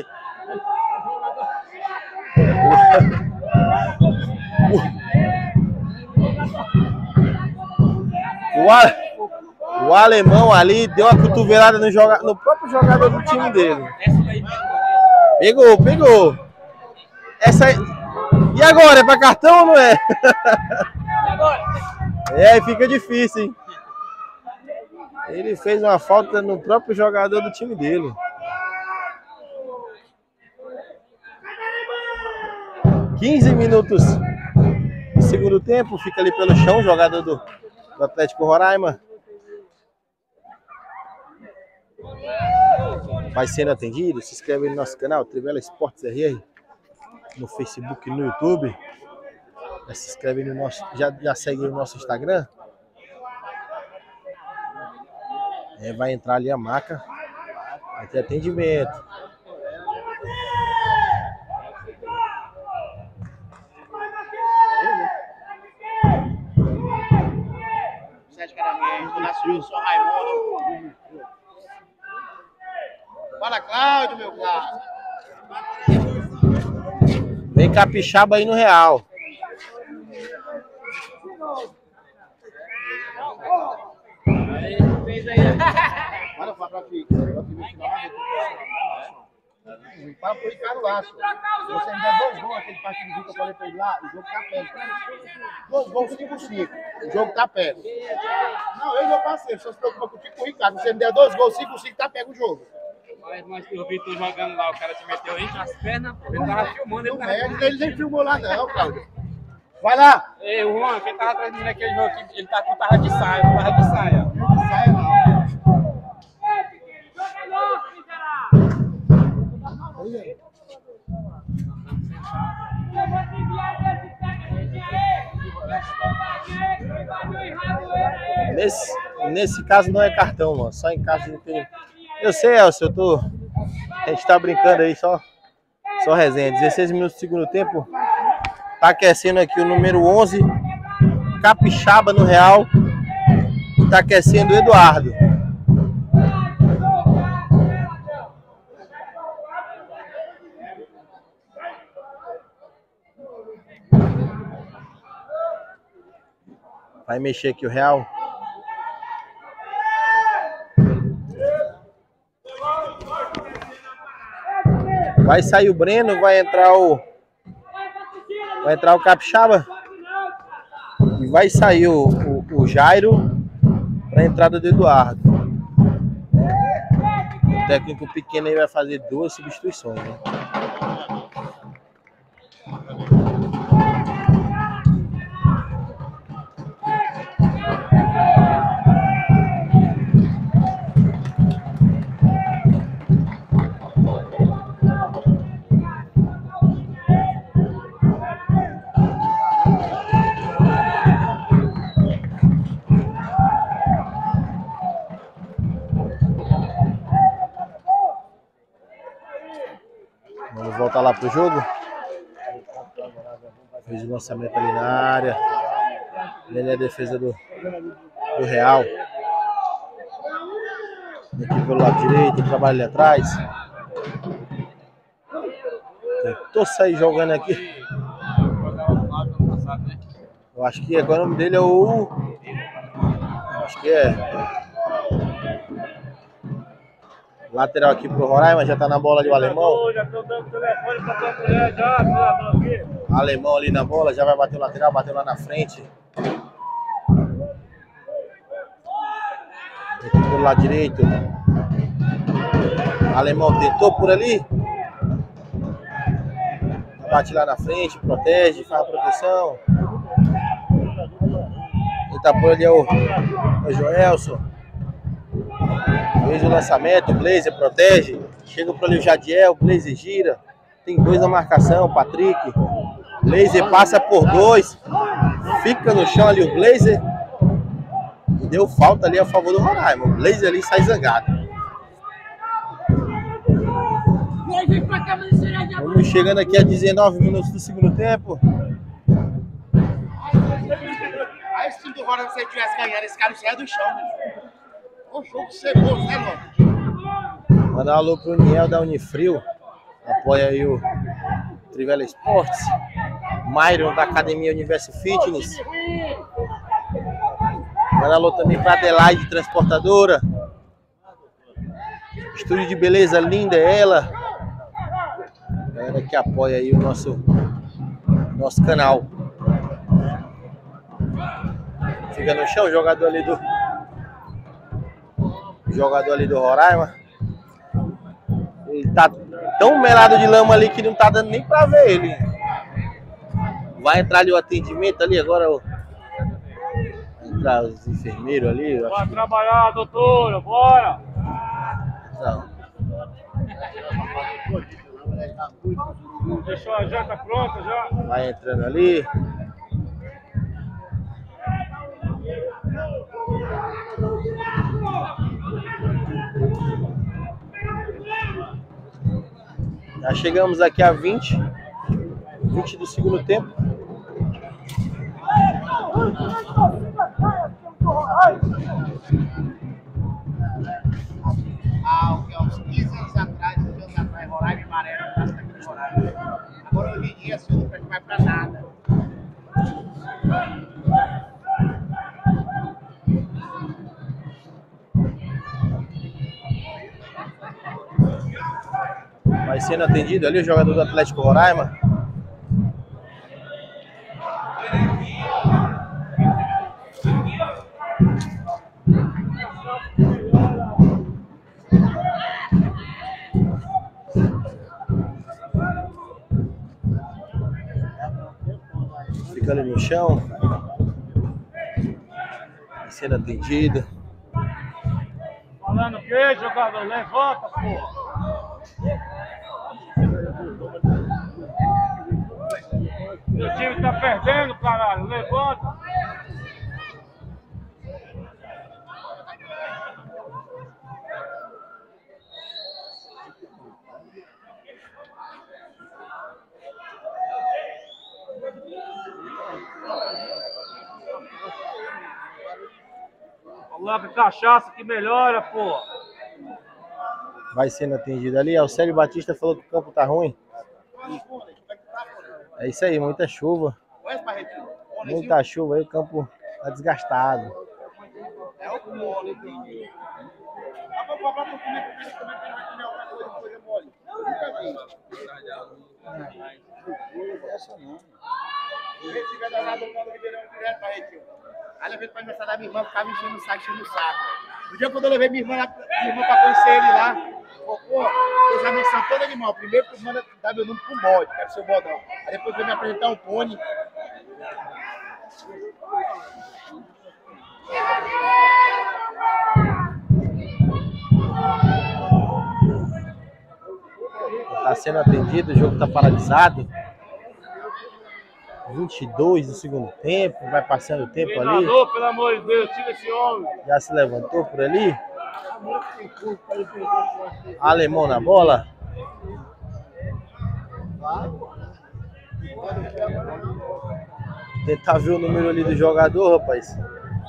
[SPEAKER 1] O Alemão ali deu uma cotovelada no próprio jogador do time dele. Pegou. Essa aí. E agora? É pra cartão ou não é? É, fica difícil, hein? Ele fez uma falta no próprio jogador do time dele. (15 minutos do segundo tempo, fica ali pelo chão o jogador do Atlético Roraima. Vai sendo atendido, se inscreve no nosso canal, Trivela Esportes RR, no Facebook e no YouTube. Já se inscreve no nosso, já segue o nosso Instagram. Vai entrar ali a maca, vai ter atendimento.
[SPEAKER 5] Eu sou Raimundo. Fala, Cláudio, meu cara.
[SPEAKER 1] Vem capixaba aí no Real.
[SPEAKER 5] Olha, pra ficar. Para pro Ricardo lá, senhor. Se você me der 2 gols, aquele partido que eu falei pra ele lá, o jogo tá perto. 2 gols, 5-5. O jogo tá perto. Não, eu e meu parceiro, só se preocupa contigo com o Ricardo. Se você me der 2 gols, 5-5, tá pego o jogo.
[SPEAKER 4] Mas eu vi tu jogando lá, o cara te meteu entre as pernas, ele tava filmando, ele tava...
[SPEAKER 5] Ele nem filmou lá não, Cláudio. Vai lá!
[SPEAKER 4] Ei, o Juan, quem tava atrás de mim naquele jogo aqui, ele tava de saia, não tava de saia.
[SPEAKER 5] Sai não.
[SPEAKER 1] Nesse caso não é cartão, mano. Só em caso de ter... Eu sei, Elcio, a gente tá brincando aí, só resenha. 16 minutos do segundo tempo. Tá aquecendo aqui o número 11, Capixaba no Real. Tá aquecendo o Eduardo. Vai mexer aqui o Real. Vai sair o Breno, vai entrar o Capixaba. E vai sair o Jairo para a entrada do Eduardo. O técnico pequeno aí vai fazer 2 substituições, né? Vamos voltar lá pro jogo. Fez o lançamento ali na área. Ele é a defesa do Real. Aqui pelo lado direito, trabalha ali atrás. Tentou sair jogando aqui. Eu acho que agora o nome dele é o... Acho que é... Lateral aqui pro Roraima, já tá na bola ali o Alemão. Alemão ali na bola, já vai bater o lateral, bateu lá na frente. Aqui pelo lado direito. Alemão tentou por ali. Bate lá na frente, protege, faz a proteção. Ele tá por ali é o Joelson. Fez o lançamento, o Blazer protege. Chega por ali o Jadiel, o Blazer gira. Tem 2 na marcação, Patrick. Blazer passa por 2. Fica no chão ali o Blazer. E deu falta ali a favor do Roraima. O Blazer ali sai zangado. Vamos chegando aqui a 19 minutos do segundo tempo.
[SPEAKER 5] Aí se do Roraima você tivesse ganhado, esse cara sai do chão, né? O jogo ceboso, né, mano?
[SPEAKER 1] Mandar um alô pro Niel da Unifrio. Apoia aí o Trivela Esportes. Myron da Academia Universo Fitness. Mandar um alô também pra Adelaide Transportadora. Estúdio de beleza linda é ela. Galera que apoia aí o nosso canal. Fica no chão, jogador ali do Roraima. Ele tá tão melado de lama ali que não tá dando nem pra ver ele. Vai entrar ali o atendimento ali agora. Vai entrar os enfermeiros ali.
[SPEAKER 2] Bora trabalhar, doutora, bora!
[SPEAKER 1] Não.
[SPEAKER 2] Deixou a janta pronta já?
[SPEAKER 1] Vai entrando ali. Já chegamos aqui a 20 do segundo tempo.
[SPEAKER 5] hoje em dia, assim, não presta mais pra nada.
[SPEAKER 1] Vai sendo atendido ali o jogador do Atlético Roraima. Fica ali no chão. Vai sendo atendido.
[SPEAKER 2] Falando o que, jogador? Levanta, porra! Meu time tá perdendo, caralho. Levanta! Coloca cachaça que melhora, porra!
[SPEAKER 1] Vai sendo atendido ali. O Célio Batista falou que o campo tá ruim. É isso aí, muita chuva. Muita chuva aí, o campo tá desgastado.
[SPEAKER 5] É o mole, entendi. Vamos falar pra como é que vai comer alguma coisa mole. Nunca vi. Essa não. Se tiver danado, eu mando direto pra Retinho. Aí levei pra aniversário da minha irmã, ficava enchendo o saco. No dia quando eu levei minha irmã pra conhecer ele lá, pô, os amigos são todos animal. Primeiro que manda dar meu número pro bode, quero ser o bodão. Aí depois veio me apresentar um pônei.
[SPEAKER 1] Tá sendo atendido, o jogo tá paralisado. 22 do segundo tempo, vai passando o tempo ali.
[SPEAKER 2] Pelo amor de Deus, tira esse homem.
[SPEAKER 1] Já se levantou por ali. Alemão na bola. Tentar ver o número ali do jogador, rapaz.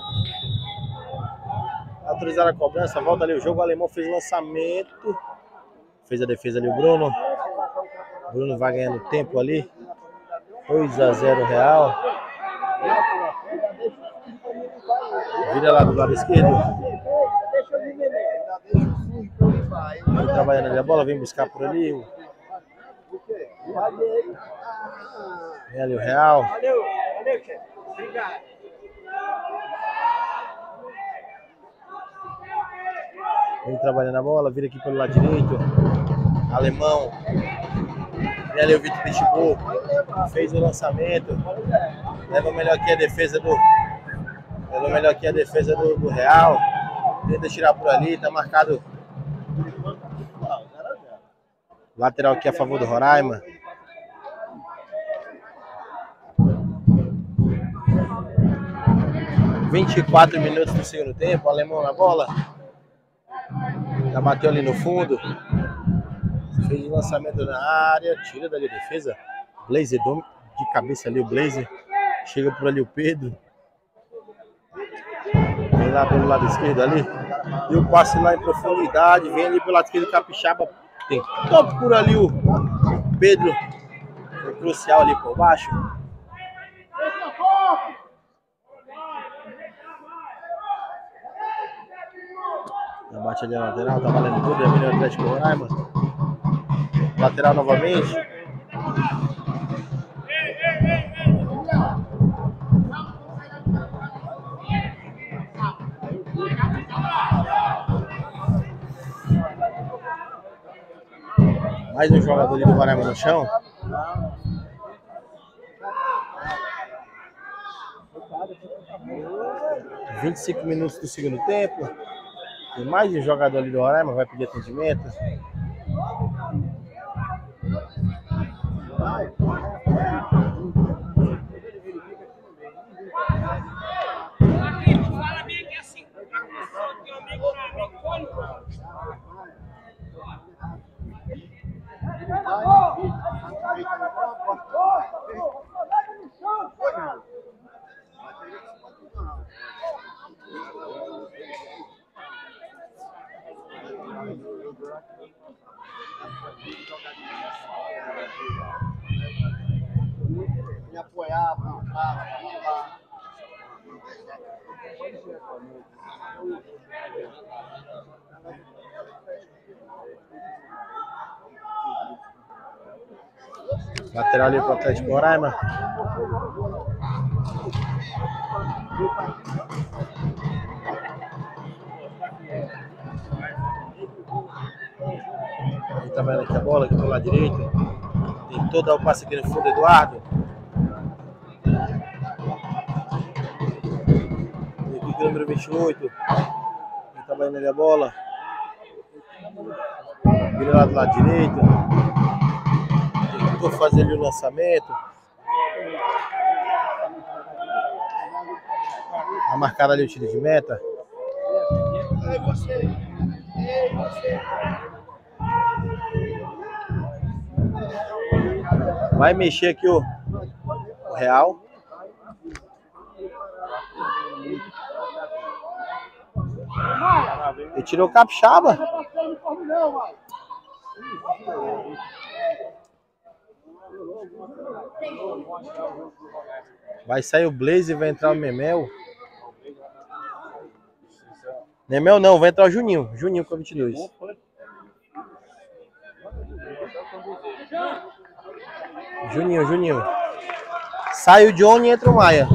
[SPEAKER 1] Autorizar a cobrança, volta ali o jogo. O Alemão fez lançamento. Fez a defesa ali o Bruno. O Bruno vai ganhando tempo ali. 2-0 Real. Vira lá do lado esquerdo. Vem trabalhando ali a bola, vem buscar por ali. Vem ali o Real.
[SPEAKER 3] Valeu, chefe. Obrigado.
[SPEAKER 1] Vem trabalhando a bola, vira aqui pelo lado direito. Alemão. Vem ali o Vitor Pitbull. Fez o lançamento. Leva melhor aqui a defesa do. Leva melhor aqui a defesa do Real. Tenta tirar por ali, tá marcado. Lateral aqui a favor do Roraima. (24 minutos do segundo tempo, o Alemão na bola. Já bateu ali no fundo. Fez o lançamento na área, tira dali a defesa. Blazer de cabeça ali, o Blazer. Chega por ali o Pedro. Vem lá pelo lado esquerdo ali. E o passe lá em profundidade. Vem ali pelo lado esquerdo, Capixaba. Tem top por ali o Pedro. Foi crucial ali por baixo. Já bate ali a lateral, tá valendo tudo. Já vem o Atlético Roraima. Lateral novamente. Mais um jogador ali do Roraima no chão. (25 minutos do segundo tempo. Tem mais um jogador ali do Roraima, vai pedir atendimento.
[SPEAKER 4] Fala bem que é assim.
[SPEAKER 5] apoiar, plantar,
[SPEAKER 1] Lateral ali pro Atlético Roraima. Ele tá vendo aqui a bola aqui pro lado direito. Tentou dar o passe aqui no fundo, Eduardo. E aqui o número 28. Ele tá vendo ali a bola. Vira lá do lado direito. Tentou fazer ali o lançamento. Tá marcado ali o tiro de meta. Vai mexer aqui o Real. Ele tirou o capixaba. Vai sair o Blaze e vai entrar o Memel. Memel não, vai entrar o Juninho. Juninho com a 22. Juninho. Sai o Johnny e entra o Maia.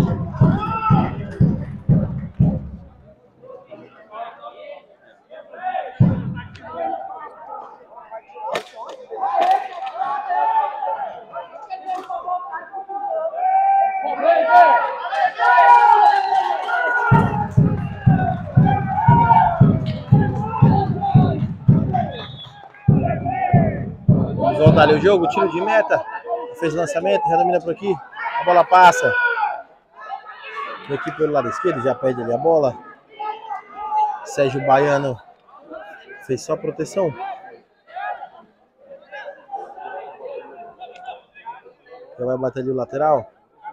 [SPEAKER 1] Vamos voltar ali o jogo, tiro de meta. Fez o lançamento, já domina por aqui. A bola passa. Aqui pelo lado esquerdo, já perde ali a bola. Sérgio Baiano fez só proteção. Já vai bater ali o lateral.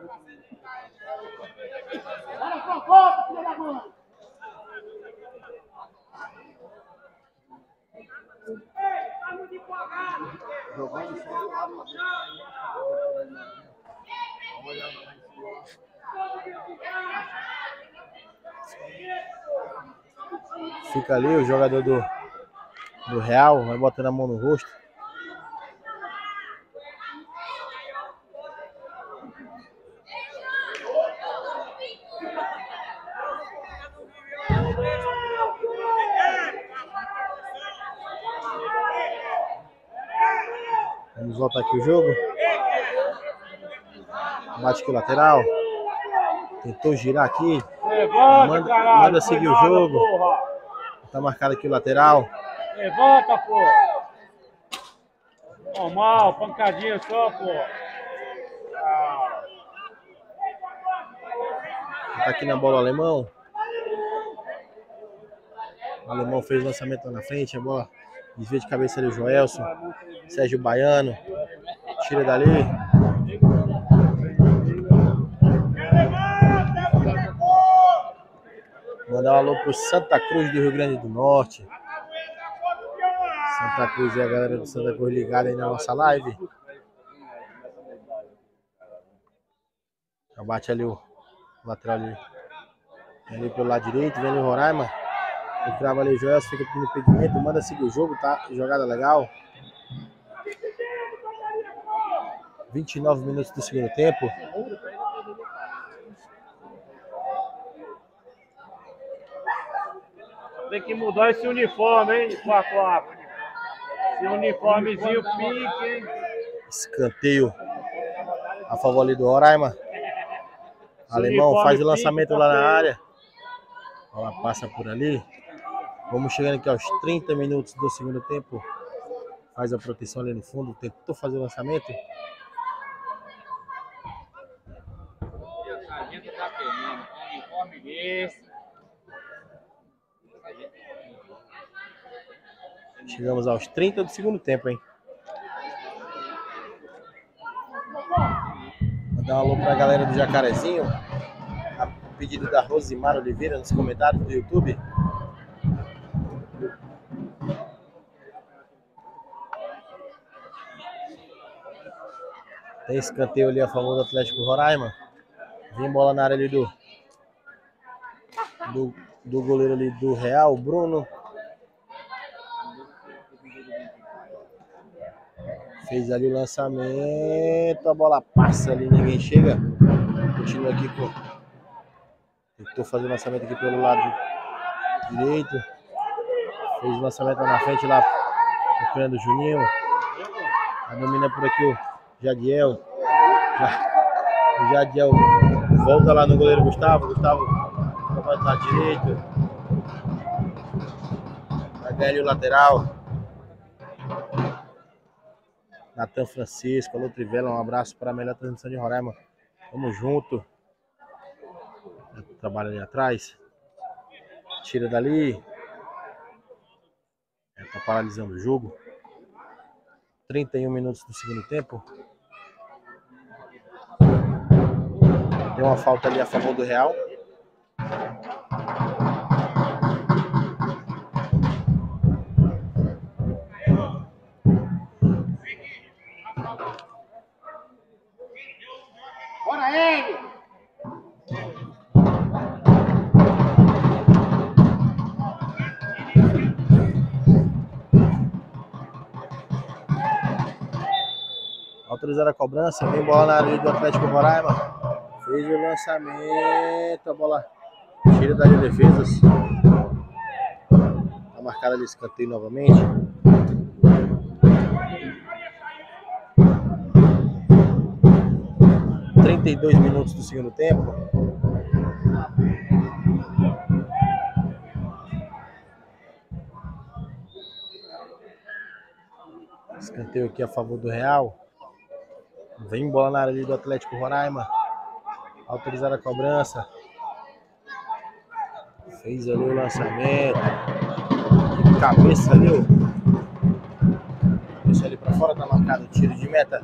[SPEAKER 1] Fica ali o jogador do Real, vai botando a mão no rosto. Vamos voltar aqui o jogo. Bate aqui o lateral. Tentou girar aqui. Manda seguir o jogo. Tá marcado aqui o lateral.
[SPEAKER 2] Levanta, pô. Normal, pancadinha só, pô.
[SPEAKER 1] Tá aqui na bola o Alemão. O Alemão fez o lançamento lá na frente. A bola desvia de cabeça ali o Joelson. Sérgio Baiano. Tira dali. Mandar um alô pro Santa Cruz do Rio Grande do Norte. Santa Cruz e a galera do Santa Cruz ligada aí na nossa live. Abate ali o lateral ali pelo lado direito, vem ali o Roraima. O cravo ali o Joel, fica pedindo impedimento, manda seguir o jogo, tá? Jogada legal. 29 minutos do segundo tempo.
[SPEAKER 2] Tem que mudar esse uniforme, hein, 4x4. Esse uniformezinho pique, hein?
[SPEAKER 1] Escanteio a favor ali do Roraima. Alemão faz o lançamento lá na área. Ela passa por ali. Vamos chegando aqui aos 30 minutos do segundo tempo. Faz a proteção ali no fundo. Tentou fazer o lançamento.
[SPEAKER 4] A gente tá querendo um uniforme desse.
[SPEAKER 1] Chegamos aos 30 do segundo tempo, hein? Vou dar um alô pra galera do Jacarezinho. A pedido da Rosimar Oliveira nos comentários do YouTube. Tem escanteio ali a favor do Atlético Roraima. Vem bola na área ali do goleiro ali do Real, Bruno. Fez ali o lançamento, a bola passa ali, ninguém chega. Continua aqui com... Tentou fazer o lançamento aqui pelo lado direito. Fez o lançamento lá na frente, lá procurando o Juninho. A domina por aqui o Jadiel. O Jadiel volta lá no goleiro Gustavo. Gustavo vai do lado direito. Vai ganhar ali o lateral. Natan Francisco, alô Trivela, um abraço para a melhor transmissão de Roraima. Tamo junto. Trabalha ali atrás. Tira dali. Tá paralisando o jogo. 31 minutos do segundo tempo. Deu uma falta ali a favor do Real.
[SPEAKER 5] Bora ele!
[SPEAKER 1] Autorizada a cobrança, vem bola na área do Atlético Roraima. Fez o lançamento, a bola tira dali defesas. Tá marcada ali escanteio novamente. Em 32 minutos do segundo tempo. Escanteio aqui a favor do Real. Vem bola na área ali do Atlético Roraima. Autorizada a cobrança. Fez ali o lançamento. De cabeça ali. Deixa ali pra fora, tá marcado o tiro de meta.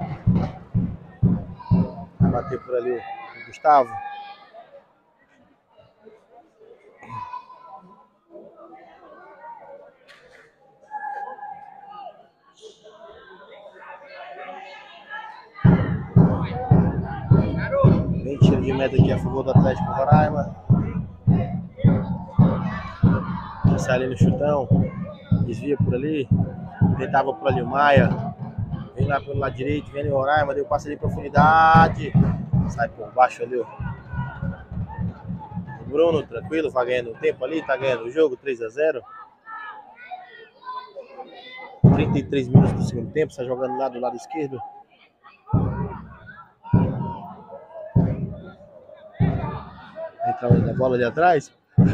[SPEAKER 1] Vai bater por ali o Gustavo. Vem tiro de meta aqui a favor do Atlético Roraima. Sai ali no chutão. Desvia por ali. Tentava por ali o Maia. Vem lá pelo lado direito. Vem ali o Roraima. Deu passe ali em profundidade. Sai por baixo ali o Bruno. Tranquilo. Vai ganhando o tempo ali. Tá ganhando o jogo. 3-0. 33 minutos do segundo tempo. Está jogando lá do lado esquerdo. Entra a bola ali atrás.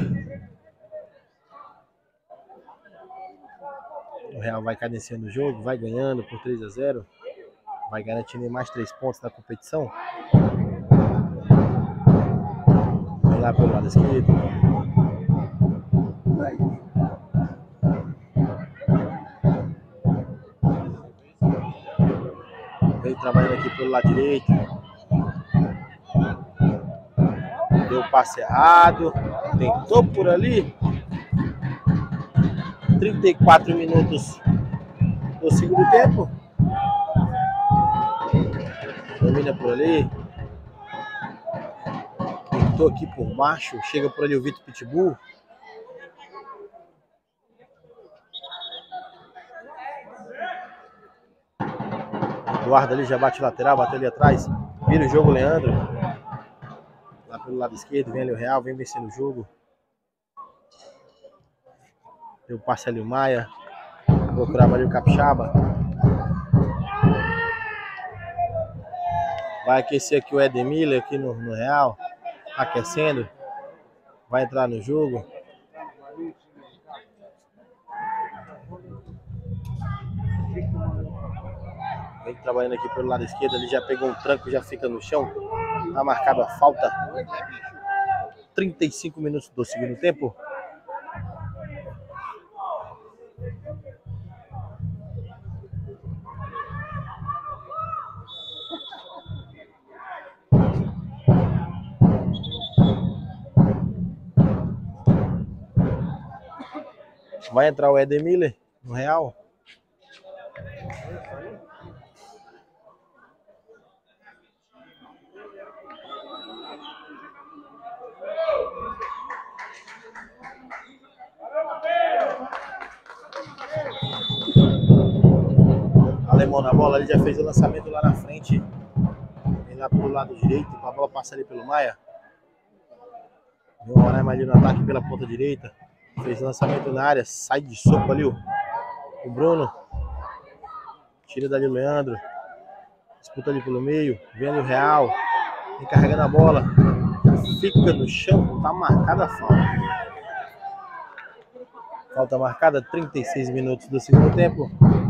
[SPEAKER 1] O Real vai cadenciando o jogo, vai ganhando por 3-0. Vai garantindo mais 3 pontos na competição. Vai lá pelo lado esquerdo. Vem trabalhando aqui pelo lado direito. Deu o passe errado. Tentou por ali. 34 minutos do segundo tempo. Domina por ali. Tentou aqui por baixo. Chega por ali o Vitor Pitbull. Eduardo ali já bate lateral, bateu ali atrás. Vira o jogo, Leandro. Lá pelo lado esquerdo, vem ali o Real, vem vencendo o jogo. Deu passe ali o Maia. Procurava ali o Capixaba. Vai aquecer aqui o Edemílio aqui no Real. Aquecendo. Vai entrar no jogo. Vem trabalhando aqui pelo lado esquerdo. Ele já pegou um tranco, já fica no chão. Tá marcado a falta. 35 minutos do segundo tempo. Vai entrar o Edemílio no Real. alemão na bola, ele já fez o lançamento lá na frente. Vem lá pro lado direito, a bola passa ali pelo Maia. Vem o Roraima ali no ataque pela ponta direita. Fez o lançamento na área, sai de soco ali o Bruno. Tira dali o Leandro. Disputa ali pelo meio, vem ali o Real. Vem carregando a bola. Fica no chão, tá marcada a falta. Falta marcada, 36 minutos do segundo tempo.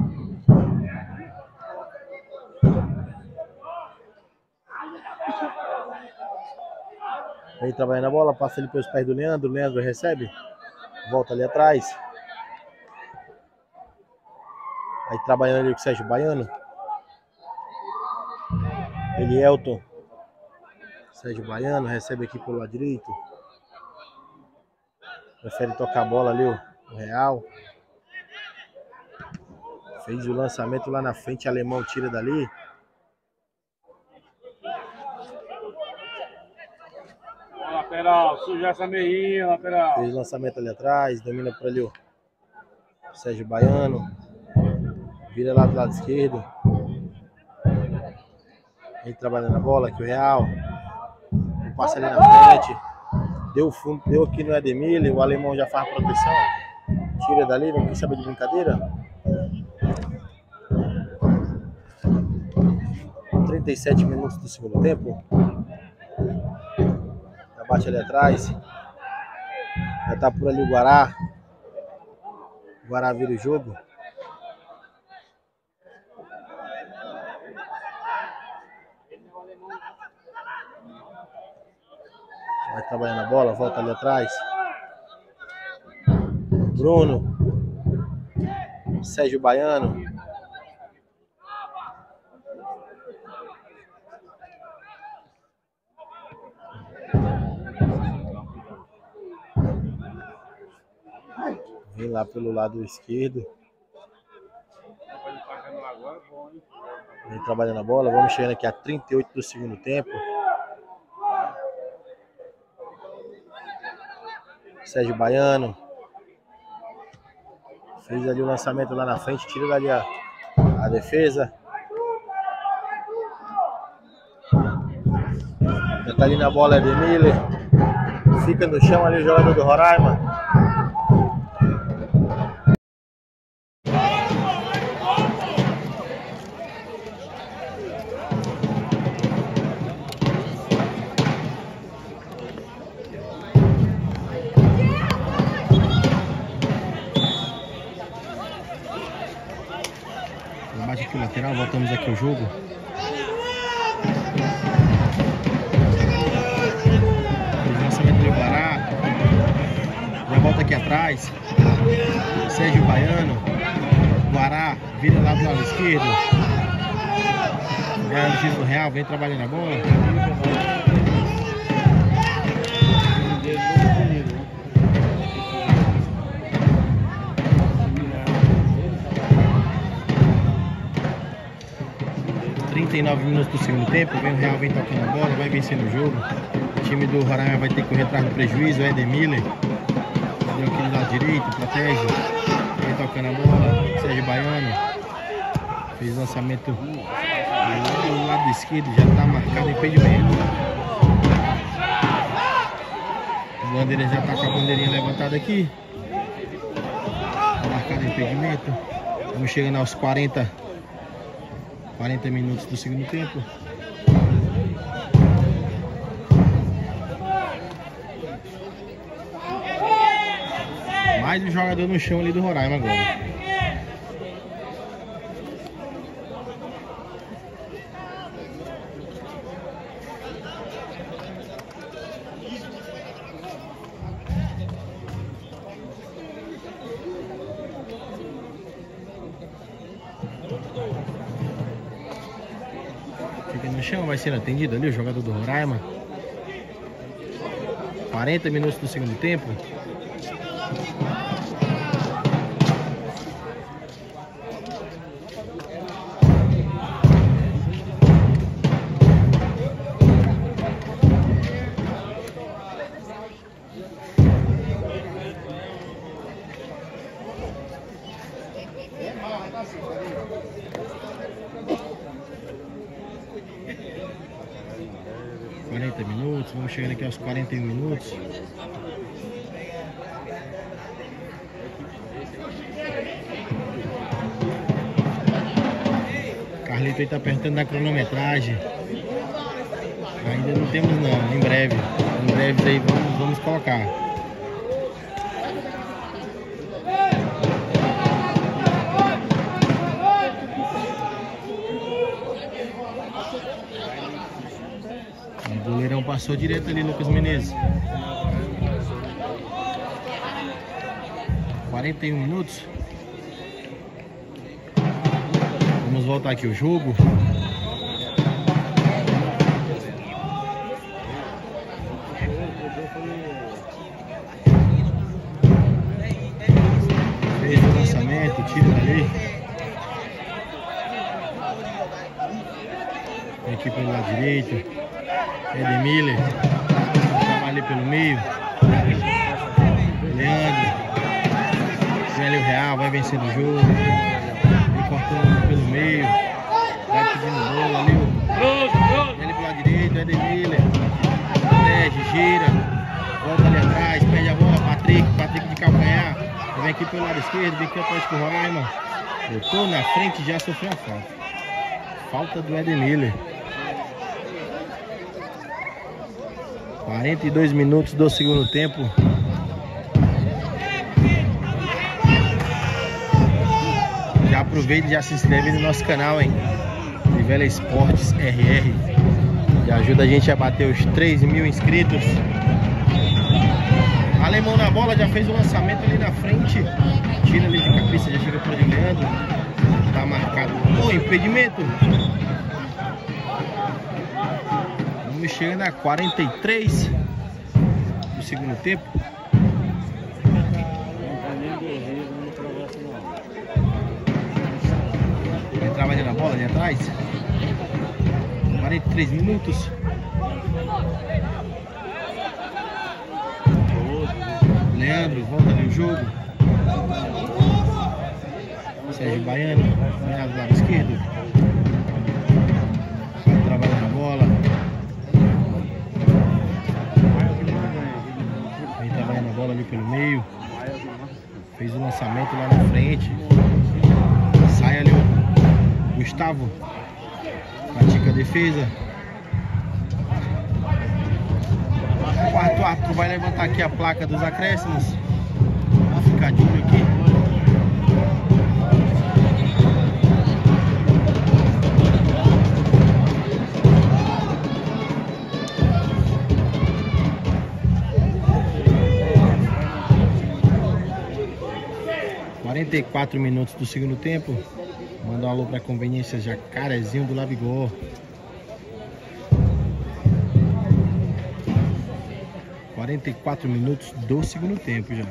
[SPEAKER 1] Vem trabalhando a bola, passa ali pelos pés do Leandro. Leandro recebe, volta ali atrás. Aí trabalhando ali com o Sérgio Baiano. Elielton. Sérgio Baiano recebe aqui pelo lado direito. Prefere tocar a bola ali o Real. Fez o lançamento lá na frente, alemão tira dali.
[SPEAKER 2] Lateral, suja essa meinha, lateral.
[SPEAKER 1] Fez o lançamento ali atrás, domina por ali o Sérgio Baiano. Vira lá do lado esquerdo. Ele trabalhando a bola aqui o Real. Passa ali na frente. Deu fundo, deu aqui no Edemir. O alemão já faz a proteção. Tira dali, não quis saber de brincadeira. 37 minutos do segundo tempo. Já bate ali atrás. Já tá por ali o Guará. O Guará vira o jogo. Vai trabalhando a bola, volta ali atrás. Bruno. Sérgio Baiano. Vem lá pelo lado esquerdo. Vem trabalhando a bola. Vamos chegando aqui a 38 do segundo tempo. Sérgio Baiano. Fez ali o lançamento lá na frente. Tira dali a defesa. Já tá ali na bola Edemir. Fica no chão ali o jogador do Roraima. Bate aqui o lateral, voltamos aqui ao jogo. Lançamento do Guará. Já volta aqui atrás. Sérgio Baiano. Guará vira lá do lado esquerdo. Ganha no tiro do Real, vem trabalhando a bola. Minutos do segundo tempo, vem o Real, vem tocando a bola, vai vencendo o jogo. O time do Roraima vai ter que correr atrás do prejuízo. O Edemir deu aqui do lado direito, protege, vem tocando a bola. Sérgio Baiano fez o lançamento do lado esquerdo, já está marcado impedimento. O bandeira já está com a bandeirinha levantada aqui, marcado impedimento. Vamos chegando aos 40 minutos do segundo tempo. Mais um jogador no chão ali do Roraima agora. Fica no chão, vai ser atendido ali o jogador do Roraima. 40 minutos do segundo tempo. 40 minutos, vamos chegando aqui aos 41 minutos. Carlito aí tá perguntando da cronometragem. Ainda não temos não, em breve aí vamos colocar. O goleirão passou direto ali, Lucas Menezes. 41 minutos. Vamos voltar aqui o jogo. Fez o lançamento, tira dali. Vem aqui pelo lado direito. Edemiller. Tava ali pelo meio. Leandro. Vem ali o Real, vai vencendo o jogo. Vem cortando pelo meio. Vai pedindo bola ali. Vem ali pelo lado direito, Edemiller. Protege, gira. Volta ali atrás, perde a bola. Patrick de calcanhar. Vem aqui pelo lado esquerdo, vem aqui atrás com o Roraima. Botou na frente e já sofreu a falta. Falta do Edemiller. 42 minutos do segundo tempo. Já aproveita e já se inscreve no nosso canal, hein? Livela Esportes RR. E ajuda a gente a bater os 3.000 inscritos. Alemão na bola, já fez o lançamento ali na frente. Tira ali de cabeça, já chega para o Leandro. Tá marcado o impedimento. Vamos chegando a 43 do segundo tempo. Vai trabalhando a bola ali atrás. 43 minutos. Leandro, volta ali o jogo. Sérgio Baiano, vem do lado esquerdo. Vai trabalhando a bola. Vem trabalhando a bola ali pelo meio. Fez o lançamento lá na frente. Sai ali o Gustavo. Pratica a defesa. O quarto árbitro vai levantar aqui a placa dos acréscimos. Vai ficar de olho aqui. ...44 minutos do segundo tempo. Manda um alô para Conveniência Jacarezinho do Labigol. ...44 minutos do segundo tempo já.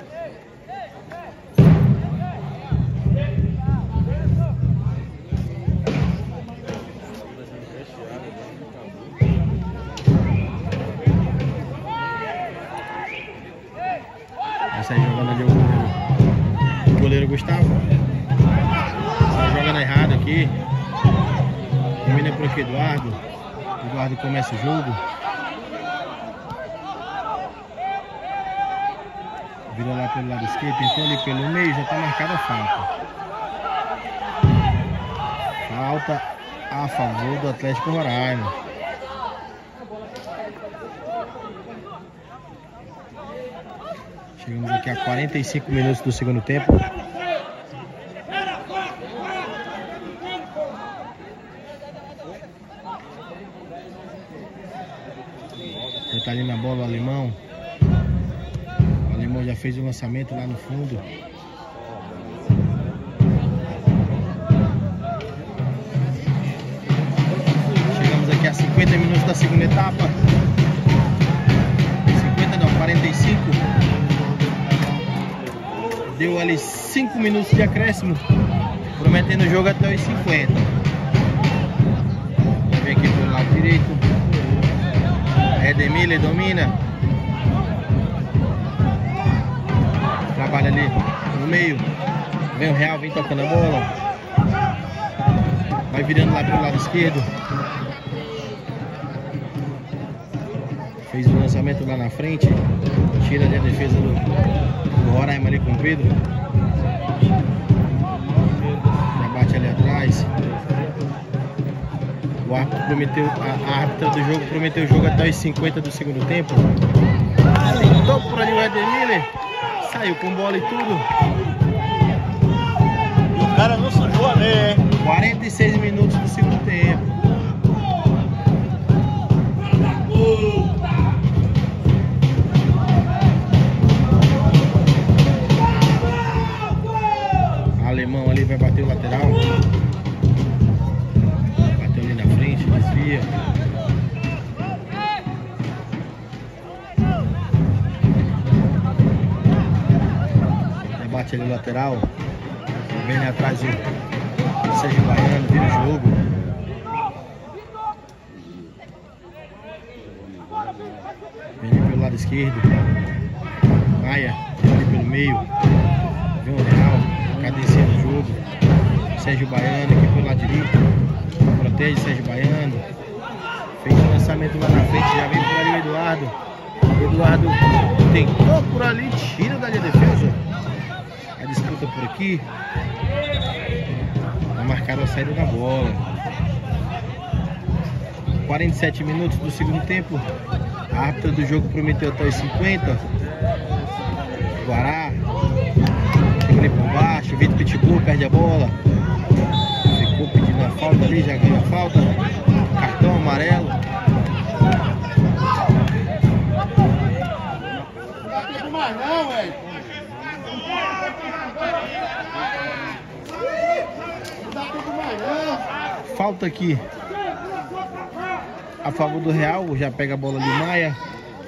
[SPEAKER 1] Vai sair jogando ali o goleiro Gustavo. Tá jogando errado aqui. Domina para o Eduardo. Eduardo começa o jogo. Vira lá pelo lado esquerdo, tentou ali pelo meio, já está marcada a falta. Falta a favor do Atlético Roraima. Chegamos aqui a 45 minutos do segundo tempo. Tá ali na bola o Alemão. O Alemão já fez o lançamento lá no fundo. Chegamos aqui a 50 minutos da segunda etapa. 50 não, 45. Deu ali 5 minutos de acréscimo, prometendo o jogo até os 50. Vem aqui pelo lado direito. Edemiller domina. Trabalha ali no meio. Vem o Real, vem tocando a bola. Vai virando lá pelo lado esquerdo. Fez o lançamento lá na frente. Tira ali a defesa do Roraima ali com o Pedro. Já bate ali atrás. O árbitro prometeu, a árbitra do jogo prometeu o jogo até os 50 do segundo tempo. Tentou por ali o Edemir. Saiu com bola e tudo.
[SPEAKER 5] E o cara não sujou a meia, hein?
[SPEAKER 1] 46 minutos do segundo tempo. Alemão ali vai bater o lateral. Bateu ali na frente, desvia. Bate ali o lateral. Vem ali atrás o Sérgio Baiano, vira o jogo. Vem ali pelo lado esquerdo. Maia, ali pelo meio. Vem o Real, cadencia no jogo. Sérgio Baiano aqui pelo lado direito. Protege Sérgio Baiano. Fez o lançamento lá na frente, já vem por ali o Eduardo. Eduardo tentou por ali, tira da linha de defesa. A disputa por aqui. Marcaram a saída da bola. 47 minutos do segundo tempo. A árbitra do jogo prometeu até os 50. Guará. Chega ali por baixo. Vitor Pitbull perde a bola. Ficou pedindo a falta ali, já ganhou a falta. Cartão amarelo.
[SPEAKER 5] Não dá tempo mais não, velho. Não dá tempo mais não.
[SPEAKER 1] Falta aqui a favor do Real. Já pega a bola de Maia.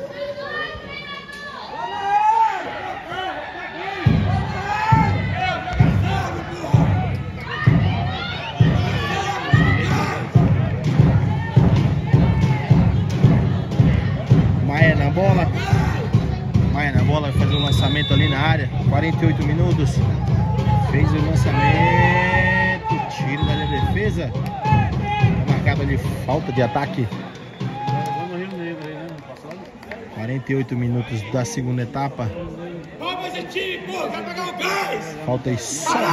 [SPEAKER 1] Maia na bola. Maia na bola, vai fazer o lançamento ali na área. 48 minutos. Fez o lançamento. Tiro da linha de defesa. Marcado ali falta de ataque. 48 minutos da segunda etapa. Falta aí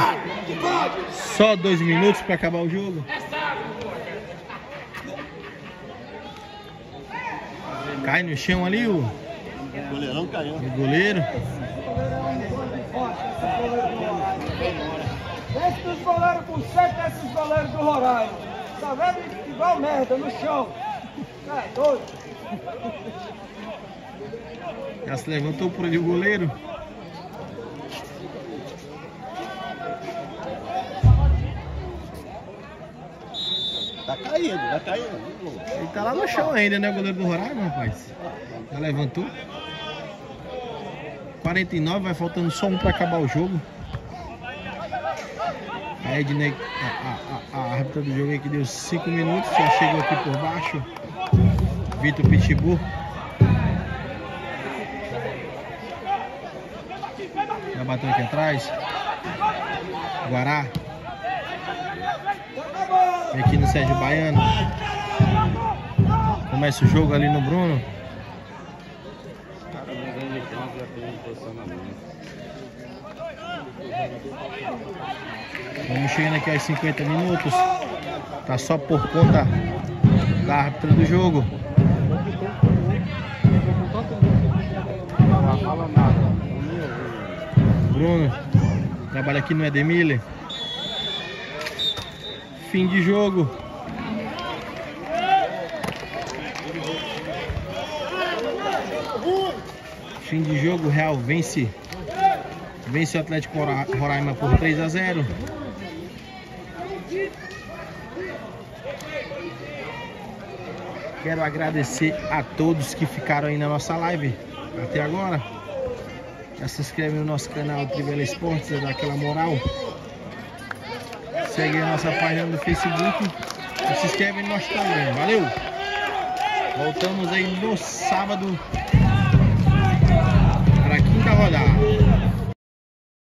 [SPEAKER 1] só 2 minutos para acabar o jogo. Cai no chão ali o
[SPEAKER 5] Goleirão caiu.
[SPEAKER 1] goleiro.
[SPEAKER 3] Desce dos goleiros com 7 desses goleiros do Roraima. Tá vendo? Igual merda no chão. É doido.
[SPEAKER 1] Já se levantou por ali o goleiro.
[SPEAKER 5] Tá caindo, vai caindo.
[SPEAKER 1] Ele tá lá no chão ainda, né? O goleiro do Roraima, rapaz. Já levantou. 49, vai faltando só um para acabar o jogo. A Ednei, a árbitra do jogo aqui deu 5 minutos, já chegou aqui por baixo. Vitor Pitbull. Já bateu aqui atrás. Guará. Vem aqui no Sérgio Baiano. Começa o jogo ali no Bruno. Vamos chegando aqui aos 50 minutos. Tá só por conta da árbitra do jogo. Bruno trabalha aqui no Edemir. Fim de jogo. Fim de jogo, Real vence o Atlético Roraima por 3-0. Quero agradecer a todos que ficaram aí na nossa live até agora. Já se inscreve no nosso canal Trivela Esportes, dá aquela moral. Segue a nossa página no Facebook e se inscreve no nosso também. Valeu! Voltamos aí no sábado para a quinta rodada.